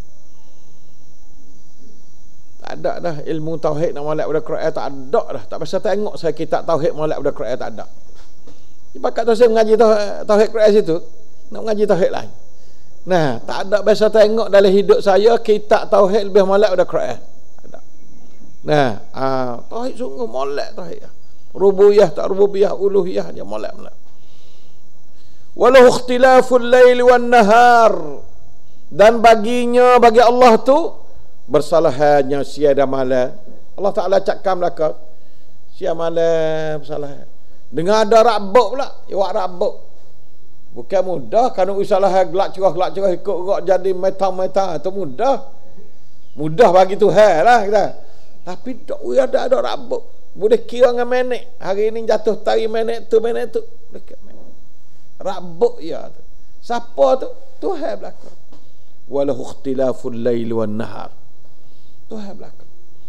A: Tak ada dah ilmu tauhid nak molek pada Quran, tak ada dah. Tak pasal tengok saya kitab tauhid molek pada Quran, tak ada. Bakat tu saya mengaji tauhid Quran situ, nak mengaji tauhid lain. Nah, tak ada biasa tengok dalam hidup saya kitab tauhid lebih molek pada Quran. Tak ada. Nah, ah, tauhid sungguh molek tauhid. Rububiyah tak rububiyah, uluhiyah dia molek-molek. Walau ikhtilaful lail wan nahar, dan baginya bagi Allah tu bersalahannya siang dan malam. Allah Taala cakap belaka siang malam bersalah. Dengar ada rabuk pula, iwak rabuk. Bukan mudah kalau usaha gelak cerah gelak cerah ikut gerak jadi meta-meta itu mudah. Mudah bagi Tuhan lah kita. Tapi tak ada ada rabuk. Boleh kira dengan minit. Hari ni jatuh tari minit tu, minit tu. Dekat minit. Rabuk ya tu. Siapa tu? Tuhan belakang. Walahu ikhtilaful lail wan nahar. Tuhan belakang.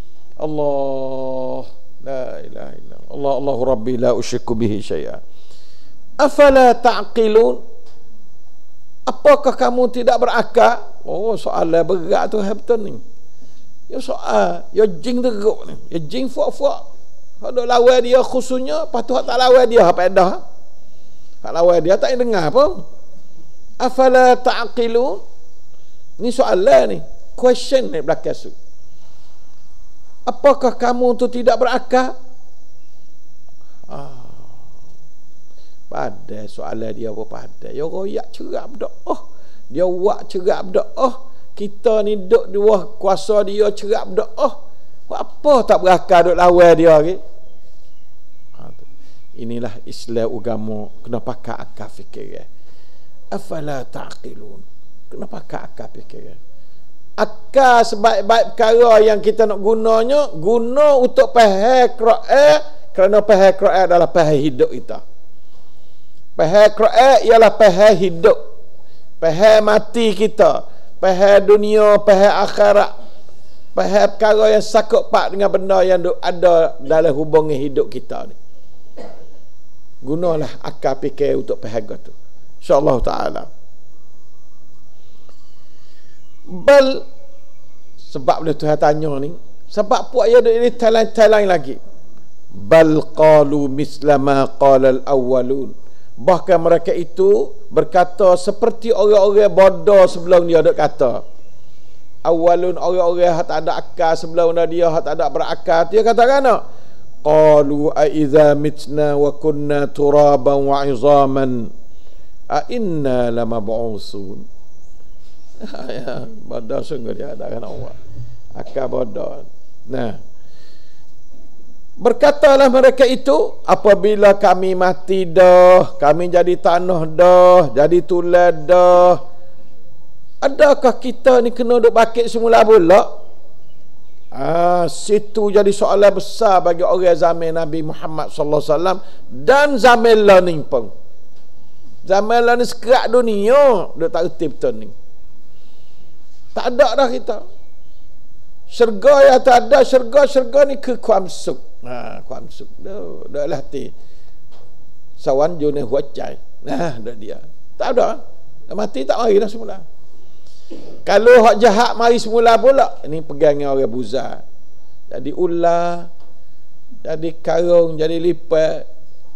A: Allah la ilaha illallah. Allah Allahu rabbi la usyriku bihi syai'a. Afala ta'qilun? Apakah kamu tidak berakal? Oh, soalan berat tu betul ni. Ya soal, ya jing teruk ni. Ya jing fuak-fuak. Kalau lawan dia khususnya, lepas tu tak lawan dia apa dah. Tak lawan dia tak dengar apa. Afala ta'qilun? Ni soalan ni. Question ni belakang tu. Apakah kamu tu tidak berakal? Ah. Pada soalan dia apa pada. Ya royak cerap dak. Oh, dia buat cerap dak. Oh, kita ni duk di bawah kuasa dia cerap dak. Oh, apa tak berakal duk lawan dia lagi? Ha, inilah Islam agama kena pakai akal fikir. Afala ta'qilun? Kena pakai akal fikir. Akal sebaik-baik perkara yang kita nak gunanya, guna untuk faham Quran, kerana faham Quran adalah faham hidup kita. Faham Quran ialah faham hidup, faham mati kita, faham dunia, faham akhirat, faham perkara yang sakut pak dengan benda yang ada dalam hubungan hidup kita ni. Gunalah akal fikir untuk faham itu, insya-Allah taala. Bal, sebab boleh Tuhan tanya ni, sebab puak dia ini talang-talang lagi. Bal qalu misla ma qala al-awwalun. Bahkan mereka itu berkata seperti orang-orang bodoh sebelum dia dok kata. Awalun, orang-orang yang tak ada akal sebelum dia, yang tak ada berakal. Dia kata kan? Qalu a idza mitna wa kunna turaban wa 'idhaman a inna lamab'usun. Ya, bodoh sungguh dia ada kan Allah. Akal bodoh. Nah, berkatalah mereka itu, apabila kami mati dah, kami jadi tanah dah, jadi tulang dah, adakah kita ni kena duk bakit semula pula? Ah, situ jadi soalan besar bagi orang zaman Nabi Muhammad sallallahu alaihi wasallam dan zaman lah ni pun. Zaman lah ni sekerak dunia duk tak erti betul ni. Tak ada dah kita. Syurga yang tak ada, syurga-syurga ni ke kuam suk. Ha, kuam suk. Dah, dah lah ti. Sawan jo ni huacai. Nah, dah dia. Tak ada. Dah mati tak mari dah semula. Kalau hak jahat mari semula pula, ini pegangnya orang buzar. Jadi ular, jadi karung, jadi lipat.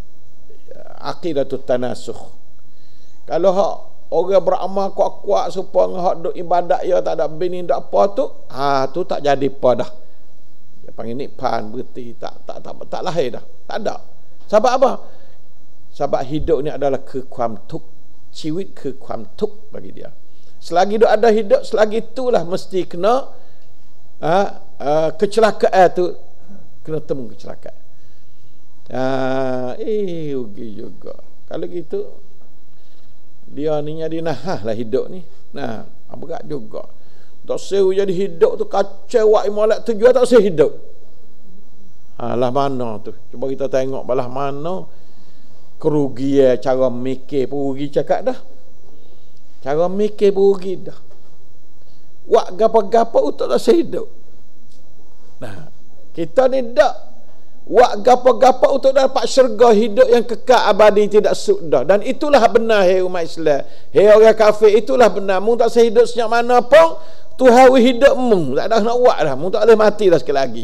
A: Aqidatut tanasukh. Kalau hak orang beramal kuat-kuat supaya hak duk ibadat ya tak ada bini tak apa tu, ha tu tak jadi apa dah. Dia panggil nikpan berhenti, tak tak tak tak, tak lahir dah. Tak ada. Sebab apa? Sebab hidup ni adalah ke kuam tuk, ciwit ke kuam tuk bagi dia. Selagi duk ada hidup, selagi itulah mesti kena ha, uh, kecelakaan tu kena temu kecelakaan. Ah, eh rugi juga. Kalau gitu dia ni jadi nahah lah hidup ni. Nah, berat juga. Tak seru jadi hidup tu kacau wak imolak tujuan tak seru hidup. Alah mana tu? Cuba kita tengok balah mana kerugian cara mikir pun rugi cakap dah. Cara mikir pun rugi dah. Wak gapa-gapa untuk tak seru hidup. Nah, kita ni dak wak gapa-gapa untuk dapat syurga hidup yang kekal abadi tidak sudah. Dan itulah benar hai umat Islam. Hai orang kafir, itulah benar. Mu tak sehidup senyap mana pun, Tuhan hidup mu. Tak ada nak buat dah. Mu tak boleh mati dah sekali lagi.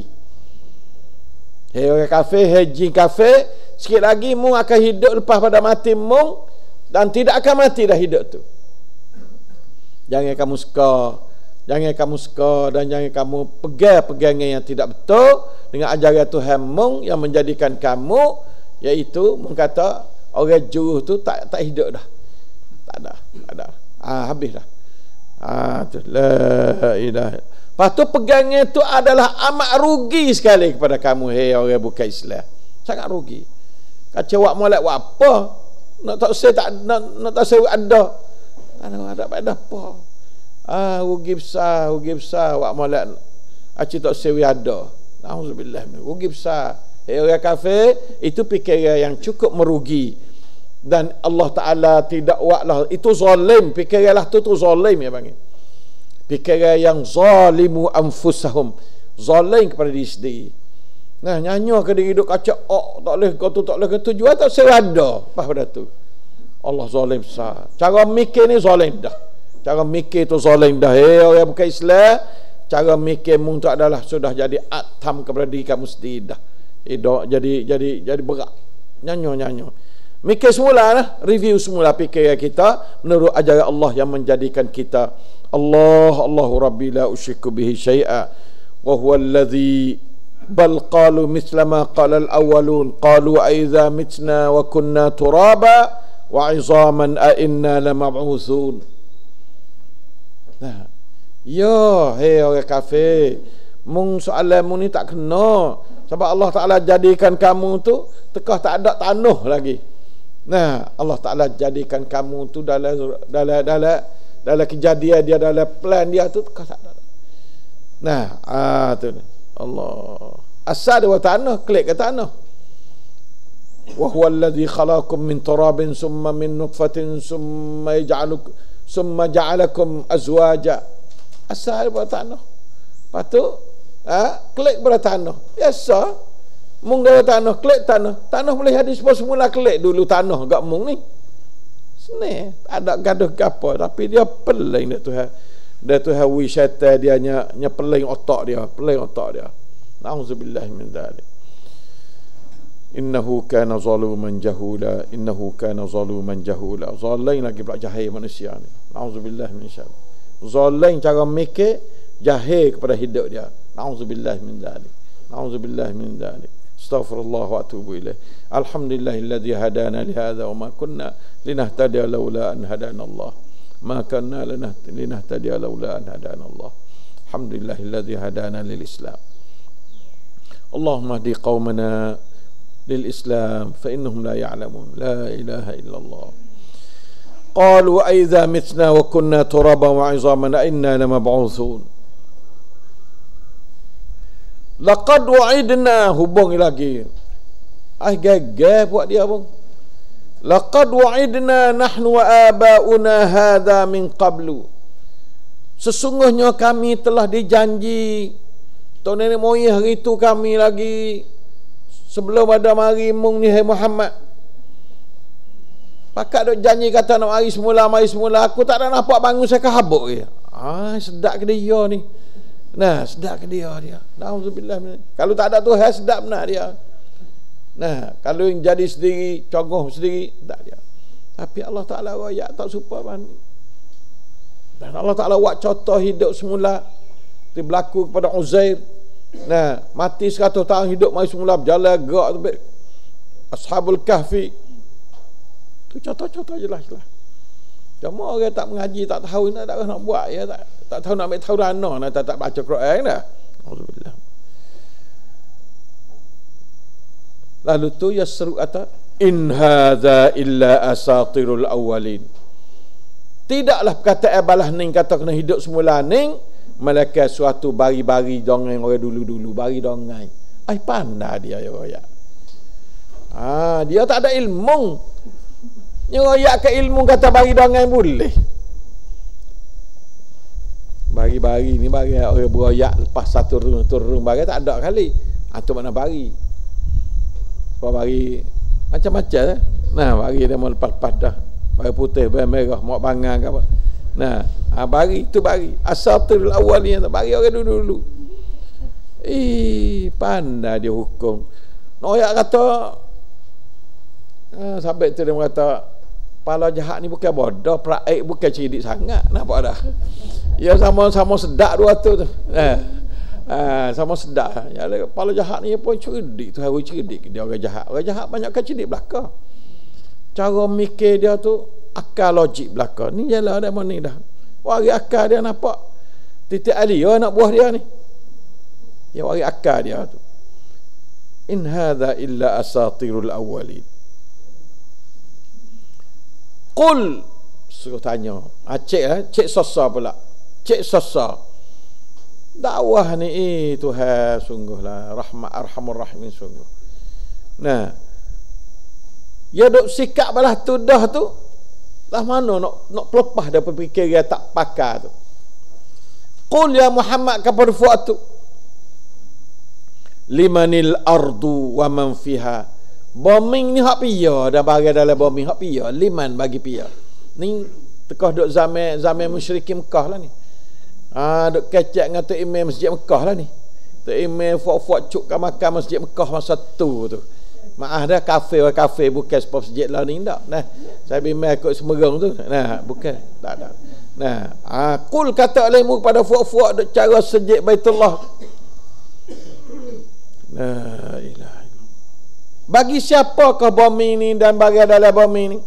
A: Hai orang kafir, hai jin kafir, sikit lagi mu akan hidup lepas pada mati mu dan tidak akan mati dah hidup tu. Jangan kamu suka Jangan kamu suka dan jangan kamu pegang-pegangan yang tidak betul dengan ajaran Tuhan mung yang menjadikan kamu, iaitu mengkata orang juruh tu tak tak hidup dah. Tak ada, tak ada. Ah, habis dah. Ah, tu la ilaha. Lepas tu pegangan tu adalah amat rugi sekali kepada kamu, hei orang bukan Islam. Sangat rugi. Kacau wak molek wak apa? Nak tak saya tak nak, nak tak saya ada. Ada ada ada apa? Ah, rugi besar, rugi besar wak molek aci tak sewi ada. Auzubillah min. Rugi besar. Hei orang kafir, itu fikiran yang cukup merugi. Dan Allah Ta'ala tidak buatlah. Itu zalim. Fikiranlah tu tu zalim ya panggil. Fikiran yang zalimu anfusahum. Zalim kepada diri sendiri. Nah, nyanyi ke diri hidup kacak. Oh, tak boleh kau tu, tak boleh kau tu. Jual tak serada. Apa pada tu? Allah zalim sah. Cara mikir ni zalim dah. Cara mikir tu zalim dah. Hei orang bukan Islam. Cara mikir mung tu adalah sudah jadi atam kepada diri kamu sendiri dah. Ido jadi jadi jadi berat. Nyanyo-nyanyo. Mikir semula lah, review semula fikiran kita menurut ajaran Allah yang menjadikan kita Allah Allahu Rabbi la usyriku bihi syai'a wa huwa alladhi bal qalu mithla ma qala al-awwalun qalu a idza mitna wa kunna turaba wa 'idhaman a inna lamab'utsun. Nah, ya, hei orang kafir, mung soalan mung ni tak kena. Sebab Allah Ta'ala jadikan kamu tu tekah tak ada tanah lagi. Nah, Allah Ta'ala jadikan kamu tu dalam dalam dalam dalam kejadian dia, dalam plan dia tu tekah tak ada. Nah, ah tu Allah. Asal dia tanah, klik ke tanah. Wa huwa alladhi khalaqakum min turabin summa min nutfatin summa yaj'alukum summa ja'alakum azwaja. Asal buat tanah. Lepas tu ha, klik pada tanah. Biasa mung dari tanah, klik tanah. Tanah boleh hadis semula klik dulu tanah gak mung ni. Seni, ada gaduh gapo, tapi dia peling dia Tuhan. Dia Tuhan wi syaitan dia nya, nya peling otak dia, peling otak dia. Nauzubillah min dzalik. Innahu kana zaluman jahula, innahu kana zaluman jahula. Zalim lagi pula jahil manusia ni. Nauzubillah min syarr. Zalim cara mikir, jahil kepada hidup dia. Nauzubillah min dzalik. Nauzubillah min dzalik. Astaghfirullah wa atubu ilaih. Alhamdulillahilladzi hadana li hadza wa ma kunna linahtadiya laula an hadana Allah. Ma kunna linahtadiya laula an hadana Allah. Alhamdulillahilladzi hadana lil Islam. Allahumma hdi qaumana lil Islam fa innahum la ya'lamun. La ilaha illallah. Qalu aidza mitna wa kunna turaban wa 'idhaman inna lamab'utsun. Laqad wa'idna, hubungi lagi. Ah gagal buat dia pun. Laqad wa'idna nahnu wa aba'una hadha min qablu. Sesungguhnya kami telah dijanji, tok nenek moyang hari itu kami lagi sebelum ada mari mung ni hai Muhammad. Pakat dok janji kata nak mari semula, mari semula, aku tak ada nampak bangun saya kehabuk je. Ah sedap ke dia ni. Nah, sedap ke dia dia. Nauzubillah. Kalau tak ada Tuhan sedap benar dia. Nah, kalau yang jadi sendiri, congoh sendiri, tak dia. Tapi Allah Ta'ala royak tak serupa mani. Dan Allah Ta'ala buat contoh hidup semula. Dia berlaku kepada Uzair. Nah, mati seratus tahun hidup mari semula, berjalan gerak tu. Ashabul Kahfi. Tu contoh-contoh jelas-jelas. Cuma orang tak mengaji, tak tahu nak, tak nak buat, ya tak tak tahu nak ambil tahu dana, nak tak, tak baca Quran dah. Alhamdulillah. Lalu tu ya seru kata, in hadza illa asatirul awwalin. Tidaklah perkataan balah ning kata kena hidup semula ning, melainkan suatu bari-bari dongeng orang dulu-dulu, bari dongeng. Ai pandai dia ya royak. Ah, dia tak ada ilmu. Nyoyak ke ilmu kata bagi dongeng boleh. Bagi-bagi ni bagi orang beroyak lepas satu room turun bagi tak ada kali. Atau mana bagi. Sebab bagi macam-macam eh. Nah, bagi dia mau lepas-lepas dah. Bagi putih, bagi merah, mau bangang ke apa. Nah, ha, bagi tu bagi. Asatirul awal ni bagi orang dulu-dulu. Eh, pandai dia hukum. Noyak kata ah, sampai tu dia kata pala jahat ni bukan bodoh, praik bukan cerdik sangat. Nampak dah? Ya sama-sama sedak dua tu tu. Eh. Ah, sama sedak. Ya pala jahat ni pun cerdik tu, harus cerdik dia orang jahat. Orang jahat banyak kan cerdik belaka. Cara mikir dia tu akal logik belaka. Ni jalan dia mana dah. Wari akal dia nampak. Titik alia anak buah dia ni. Ya wari akal dia tu. In hadza illa asatirul awwalin. Qul, suruh tanya. Ah, cik eh, cik Sasa pula. Cik Sasa. Dakwah ni eh Tuhan sungguhlah rahmat arhamur rahimin sungguh. Nah, ya duk sikap balah tu dah tu, lah mana nak nak pelepah dari berfikir dia tak pakar tu. Qul ya Muhammad kepada fuad tu, limanil ardu wa man fiha. Bombing ni hak pia dah bagi dalam bombing hak pia, liman bagi pia. Ni tekah duk zaman zaman musyrikin Mekah lah ni. Ah, duk kecek dengan Tok Imam Masjid Mekah lah ni. Tok Imam fuak-fuak cukkan makan Masjid Mekah masa tu tu. Maaf dah, kafe wa kafe bukan sebab masjid lah ni tak. Nah, saya bimbang ikut Semerang tu. Nah, bukan. Tak ada. Nah, ah, qul kata olehmu kepada fuak-fuak duk cara sejid Baitullah. La ilaha illallah. Bagi siapakah bumi ni dan bagi dalam bumi ni?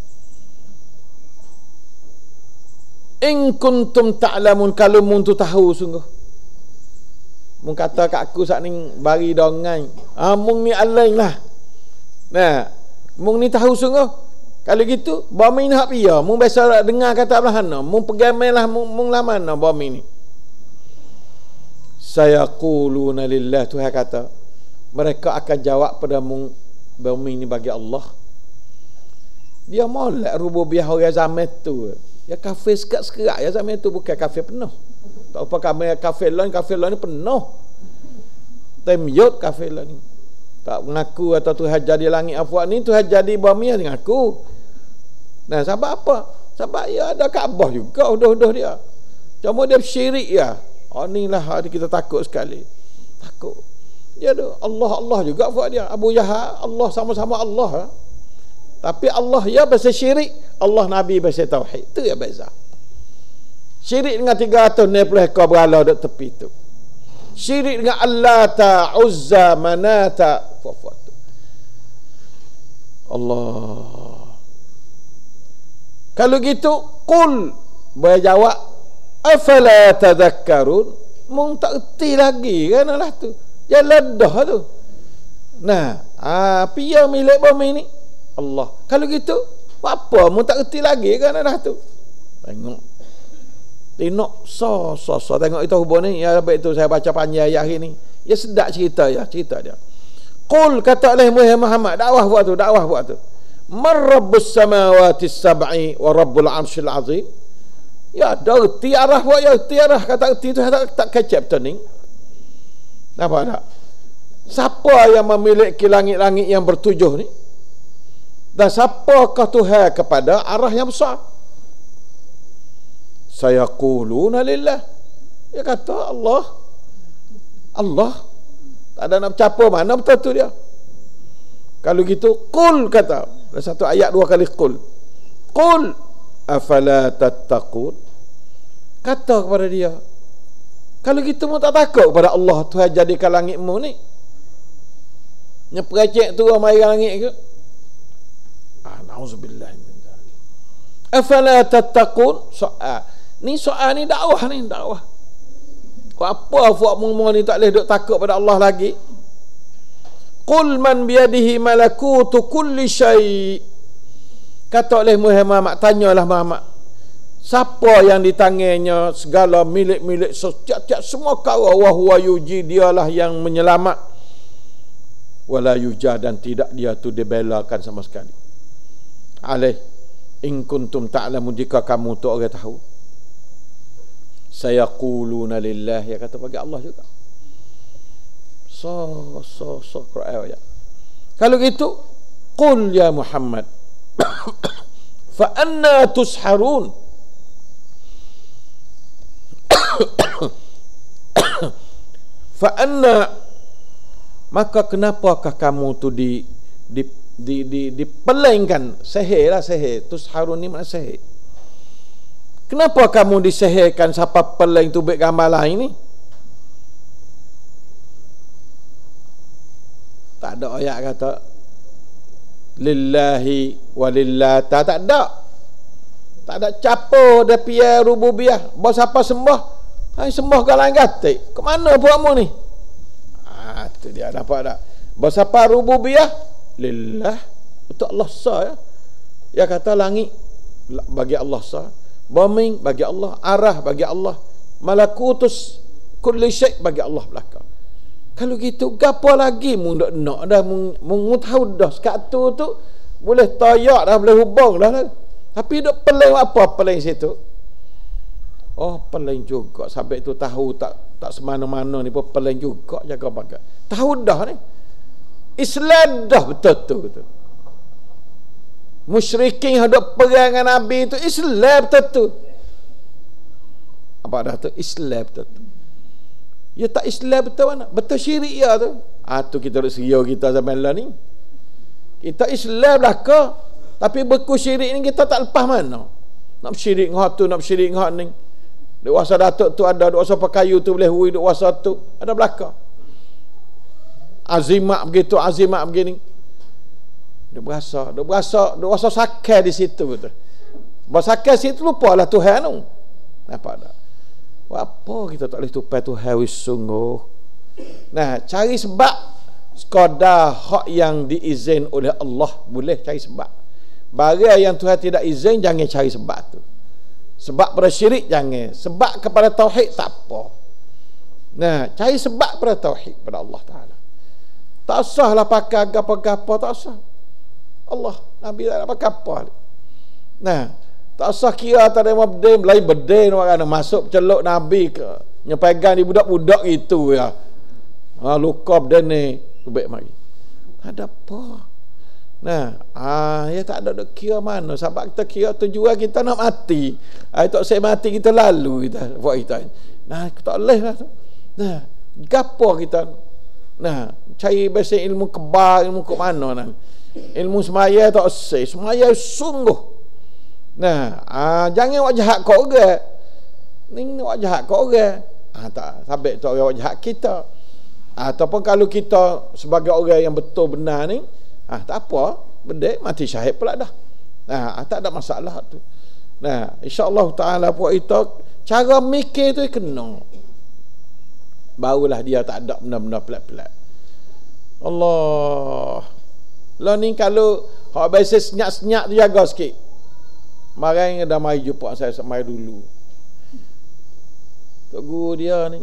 A: In kuntum ta'lamun, kalau mun tu tahu sungguh. Mun kata kat aku sat ni bagi dongai. Ah, mung ni alain lah. Nah, mung ni tahu sungguh. Kalau gitu, bumi ni hak pia. Mung biasa dengar kata belah mana. Mung pegamailah mung, mung lah mana bumi ni. Sayaquluna lillah, Tuhan kata, mereka akan jawab pada mung bumi ni bagi Allah. Dia molek rububiyah orang zaman tu. Ya kafir sekat-sekat ya zaman tu, bukan kafir penuh. Tak apa kami kafir lain, kafir lain ni penuh. Temyot kafir lain ni. Tak mengaku atau Tuhan jadi langit afwan ni, Tuhan jadi bumi ni ngaku. Nah, sebab apa? Sebab ya ada Kaabah juga udah-udah dia. Cuma dia syirik ya. Oh inilah kita takut sekali. Takut. Dia tu Allah Allah juga buat dia. Abu Jahal Allah sama-sama Allah. Tapi Allah ya bahasa syirik, Allah Nabi bahasa tauhid. Itu ya beza. Syirik dengan tiga ratus enam puluh ekor berhala dek tepi tu. Syirik dengan Allata, Uzza, Manata, fuat tu. Allah. Kalau gitu, qul, boleh jawab, afala tadhakkarun, mung tak erti lagi kan lah tu. Dia ledah tu. Nah, ah, pia milik bumi ni Allah. Kalau gitu, apa mu tak erti lagi kan dah tu. Tengok. Tengok so so so tengok itu hubung ni. Ya baik tu saya baca panjang ayat ni. Ya sedap cerita ya, cerita dia. Qul kata oleh Muhammad, dakwah buat tu, dakwah buat tu. Marabbus samawati sab'i wa rabbul arsyil azim. Ya dah erti arah buat ya, erti arah kata erti tu tak tak kecap tu ni. Nampak tak? Siapa yang memiliki langit-langit yang bertujuh ni? Dan siapakah Tuhan kepada arah yang besar? Sayaquluna lillah. Dia kata Allah. Allah. Tak ada nak bercapa mana betul tu dia. Kalau gitu, qul kata. Ada satu ayat dua kali qul. Qul afala tattaqun. Kata kepada dia, kalau gitu mu tak takut kepada Allah Tuhan jadikan langitmu ni. Nyeperecek tu mai langit ke? Ah, nauzubillah min dzalik. Afala tattaqun? Soal. Ni soal ni dakwah ni, dakwah. Kau apa buat mu ni tak boleh duk takut pada Allah lagi? Qul man biyadihi malakutu kulli syai. Kata oleh Muhammad, tanyalah Muhammad, siapa yang di tangannya segala milik-milik setiap-tiap semua perkara, wa huwa yuji, dialah yang menyelamat, wala yujah, dan tidak dia tu dibelakan sama sekali. Alaih in kuntum ta'lamun, jika kamu tu orang tahu. Sayaquluna lillah, ya kata bagi Allah juga. So so so Quran ya. Kalau gitu, qul ya Muhammad, fa anna tusharun. Fa anna, maka kenapakah kamu tu di di di di dipelengkan, sihir lah, sihir. Tusharun ni makna sihir. Kenapa kamu disihirkan siapa peleng tu buat gambar lain ni? Tak ada ayat kata lillahi walillata, tak ada. Tak ada capo dia pia rububiyah. Bos apa sembah? Hai sembah galang gatik. Ke mana buatmu ni? Ah, tu dia dapat tak? Bos apa rububiyah? Lillah. Untuk Allah sah ya. Dia kata langit bagi Allah sah. Bumi bagi Allah, arah bagi Allah, malakutus kulli syai' bagi Allah belaka. Kalau gitu gapo lagi mu nak nak dah mu, mu tahu dah sekat tu tu boleh tayak dah, boleh hubung dah, dah. Tapi duk peling apa peling situ? Oh peling juga sampai tu tahu tak tak semana-mana ni pun peling juga jaga pakai. Tahu dah ni. Islam dah betul tu betul. Musyrikin hendak perang dengan Nabi tu Islam betul tu. Apa dah tu? Islam betul tu. Ya tak Islam betul mana? Betul syirik ya tu. Ah tu kita duk seria kita zaman lah ni. Kita Islam lah ke? Tapi beku syirik ni kita tak lepas mana? Nak syirik ngah tu, nak syirik ngah ni. Duk wasa datuk tu ada, duk wasa pekayu tu boleh hui, duk wasa tu ada belaka. Azimat begitu, azimat begini. Duk berasa, duk berasa, duk wasa sakar di situ betul. Bersakar situ lupalah Tuhan tu. Nampak tak? Apa kita tak boleh tupai Tuhan wis sungguh. Nah, cari sebab sekadar hak yang diizin oleh Allah boleh cari sebab. Barang yang Tuhan tidak izin jangan cari sebab tu. Sebab pada syirik jangan. Sebab kepada tauhid tak apa. Nah, cari sebab pada tauhid pada Allah Taala. Tak usahlah pakai apa-apa, tak usah. Allah, Nabi tak nak pakai apa. Nah, tak usah kira tak ada mabdin, lain bedin orang masuk celuk Nabi ke nyepegang di budak-budak itu ya. Ha luka bden ni, baik mari. Tak ada apa. Nah, ah ya tak ada dok kira mana sebab kita kira tujuan kita nak mati. Ai tak saya mati kita lalu kita buat kita. Nah, tak boleh lah tu. Nah, gapo kita. Nah, cari bahasa ilmu kebal, ilmu ke mana nah. Ilmu semaya tak usah, semaya sungguh. Nah, ah, jangan buat jahat kat orang. Ni buat jahat kat orang. Ah, tak, sabit tu orang buat jahat kita. Ah, ataupun kalau kita sebagai orang yang betul benar ni, ah tak apa, benda mati syahid pula dah. Nah, ah, tak ada masalah tu. Nah, insya-Allah taala puak itu cara mikir tu kena. Barulah dia tak ada benda-benda pelik-pelik. Allah. Lah ni kalau hak biasa senyap-senyap tu jaga sikit. Marang dah mai jumpa saya sampai dulu. Tok guru dia ni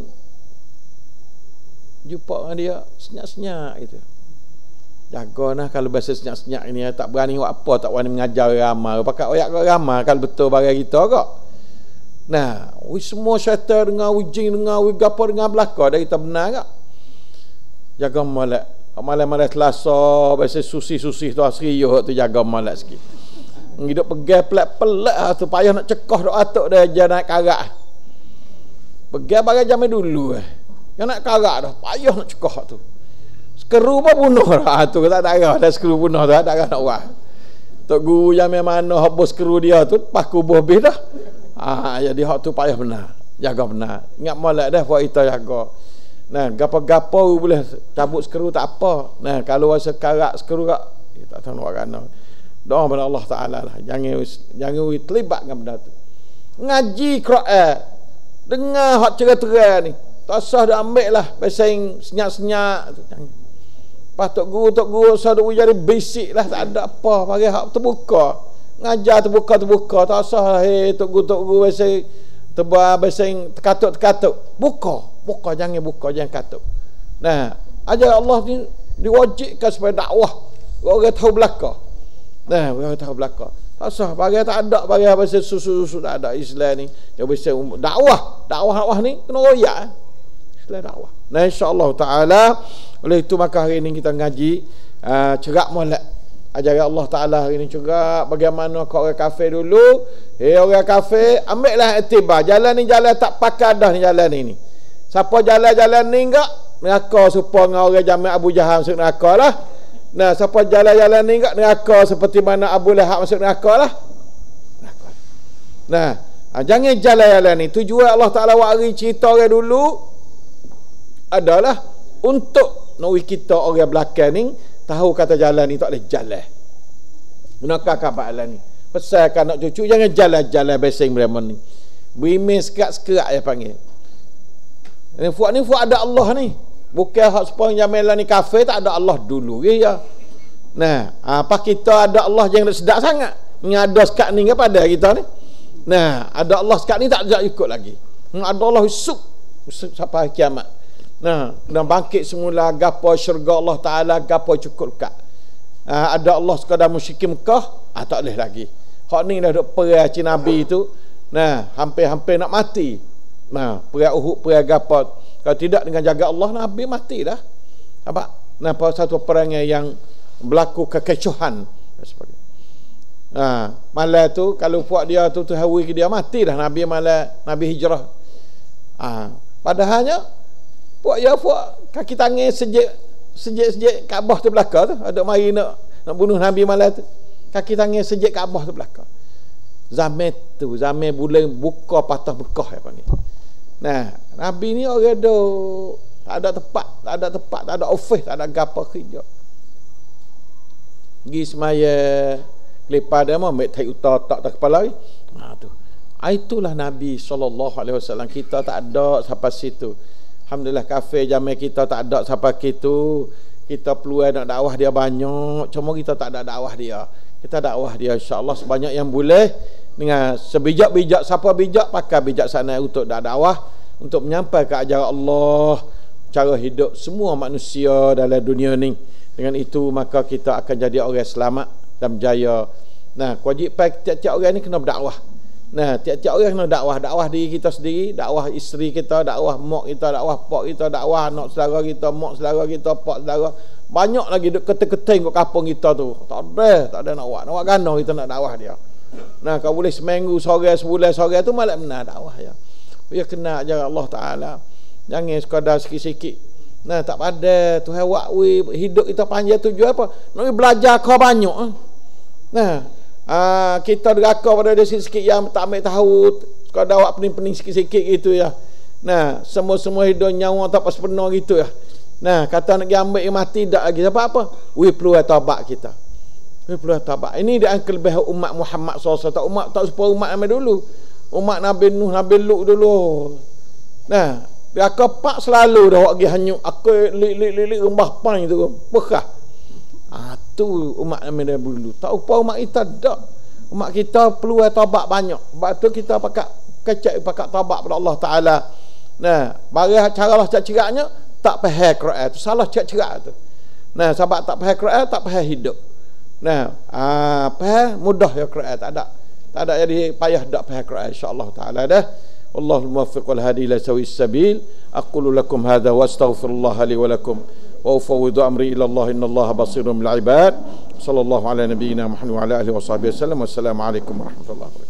A: jumpa dengan dia senyap-senyap gitu. Jagalah kalau bahasa senyap-senyap ini tak berani buat apa, tak berani mengajar ramai. Pakai ayat ramai kalau betul barang kita kak. Nah, we semua syaitan dengar ujing dengar we gapo dengar belaka dah kita benar kak. Jaga molek. Malam-malam Selasa bahasa susi-susi tu asriyo tu jaga molek sikit. Hidup pegang pelak-pelak tu payah nak cekah dok atuk dah aja naik karak. Pegang bagai zaman dulu eh. Yang nak karak dah payah nak cekah tu. Skru pun bunuh dah tu tak ada arah dah skru bunuh dah tak ada nak buat. Tok guru yang mana habis skru dia tu pas kubuh habis dah. Ah jadi hak tu payah benar. Jaga benar. Ingat molek dah buat kita jaga. Nah, gapo-gapo boleh cabut skru tak apa. Nah, kalau rasa karak skru kak eh, tak tahu nak kana. Doa kepada Allah Taala lah. Jangan jangan terlibat dengan benda tu. Ngaji Quran. Dengar hak cerita-cerita ni. Tak usah dah ambil lah bahasa yang senyap-senyap tu. Jangan. Pas tok guru tok guru usah dak jadi basic lah, tak ada apa. Bagi hak terbuka. Ngajar terbuka-terbuka. Tak usah hey tok guru tok guru bahasa tebal bahasa yang terkatuk-terkatuk. Buka, buka jangan buka jangan katuk. Nah, ajar Allah ni diwajibkan supaya dakwah. Orang tahu belaka. Nah, orang tahu belaka. Tak usah bagi tak ada bagi bahasa susu-susu tak ada Islam ni. Dia bisa dakwah, dakwah-dakwah ni kena royak. Islam dakwah. Nah, insya-Allah taala oleh itu maka hari ini kita ngaji uh, cerak molek ajaran Allah Taala hari ini juga bagaimana kau orang kafir dulu. Eh orang kafir ambillah iktibar. Jalan ni jalan tak pakai dah ni jalan ni. Siapa jalan-jalan ni enggak neraka supaya dengan orang jamak Abu Jahal masuk neraka lah. Nah, siapa jalan-jalan ni enggak neraka seperti mana Abu Lahab masuk neraka lah. Neraka. Nah, jangan jalan-jalan ni. Tujuan Allah Taala wari cerita orang dulu adalah untuk nak kita orang belakang ni tahu kata jalan ni tak boleh jalan. Gunakan kabar jalan ni. Pesankan nak cucu jangan jalan-jalan besing mereka ni. Berimin sekerat-sekerat dia panggil. Ni fuak ni fuak ada Allah ni. Bukan hak sepong jamilah ni kafir tak ada Allah dulu ya. ya. Nah, apa kita ada Allah jangan sedap sangat. Ngada sekat ni kepada kita ni. Nah, ada Allah sekat ni tak ada ikut lagi. Ada Allah usuk usuk sampai kiamat. Nah, kena bangkit semula gapo syurga Allah Taala, gapo cukup kat. Uh, ada Allah sekadar musyrikin Mekah, ah tak boleh lagi. Hak ni dah duk perang Cina Nabi tu. Nah, hampir-hampir nak mati. Nah, perang Uhud, perang gapo. Kalau tidak dengan jaga Allah, Nabi mati dah. Apa? Nah, satu perangai yang berlaku kekecohan dan sebagainya. Ha, malam tu kalau puak dia tu tu hawi ke dia mati dah Nabi malam Nabi hijrah. Ha, padahalnya puak dia puak kaki tangan sejik sejik-sejik Kaabah tu belakang tu ada mari nak nak bunuh Nabi malam tu. Kaki tangan sejik Kaabah tu belakang. Zaman tu zaman bulan buka patah Mekah ya panggil. Nah, Nabi ni orang do tak ada tempat, tak ada tempat, tak ada office, tak ada gapo kerja. Gi semaya lepas dia mau ambil tai utar tak tak kepala. Ha tu. Itulah Nabi sallallahu alaihi wasallam. Kita tak ada sampai situ. Alhamdulillah kafir zaman kita tak ada sampai situ. Kita peluang nak dakwah dia banyak, cuma kita tak ada dakwah dia. Kita dakwah dia insya-Allah sebanyak yang boleh dengan sebijak-bijak, siapa bijak pakai bijaksana untuk dakwah, untuk menyampaikan ajaran Allah, cara hidup semua manusia dalam dunia ni. Dengan itu maka kita akan jadi orang selamat dan berjaya. Nah, kewajipan tiap-tiap orang ni kena berdakwah. Nah, tiap-tiap orang kena dakwah, dakwah diri kita sendiri, dakwah isteri kita, dakwah mak kita, dakwah pak kita, dakwah anak saudara kita, mak saudara kita, pak saudara. Banyak lagi duk keting-keting kat kampung kita tu. Tak ada, tak ada nak buat. Nak buat gano kita nak dakwah dia. Nah, kalau boleh seminggu sore, sebulan sore tu malam benar dakwah ya. Ya kena ajar Allah Taala. Jangan sekadar sikit-sikit. Nah, tak pada Tuhan buat hidup kita panjang tujuan apa? Nak belajar kau banyak. Nah, aa, kita deraka pada dia sikit-sikit yang tak ambil tahu, sekadar buat pening-pening sikit-sikit gitu ya. Nah, semua-semua hidup nyawa tak pas penuh gitu ya. Nah, kata nak ambil yang mati tak lagi apa apa. We perlu taubat kita. We perlu taubat. Ini dia kelebihan umat Muhammad sallallahu alaihi wasallam. Umat tak serupa umat Nabi dulu. Umat Nabi Nuh, Nabi Lut dulu. Nah, dia kepak selalu dah pergi hanyut. Aku lik-lik-lik rembah pan tu. Bekah. Ah tu umat Nabi dulu. Tak upah umat kita tak. Umat kita perlu taubat banyak. Sebab tu kita pakat kecek pakat taubat pada Allah Taala. Nah, bagi cara Allah ceraknya tak faham Quran tu. Salah cerak-cerak tu. Nah, sebab tak faham Quran, tak faham hidup. Nah, ah faham mudah ya Quran tak ada. Tak ada jadi payah dak faham Quran insya-Allah taala dah. Wallahul muwaffiq wal hadi ila sawis sabil. Aqulu lakum hadha wa astaghfirullah li wa lakum wa ufawwidu amri ila Allah innallaha basirun bil ibad. Sallallahu ala nabiyyina Muhammad wa ala alihi wa sahbihi wasallam. Wassalamu alaikum warahmatullahi wabarakatuh.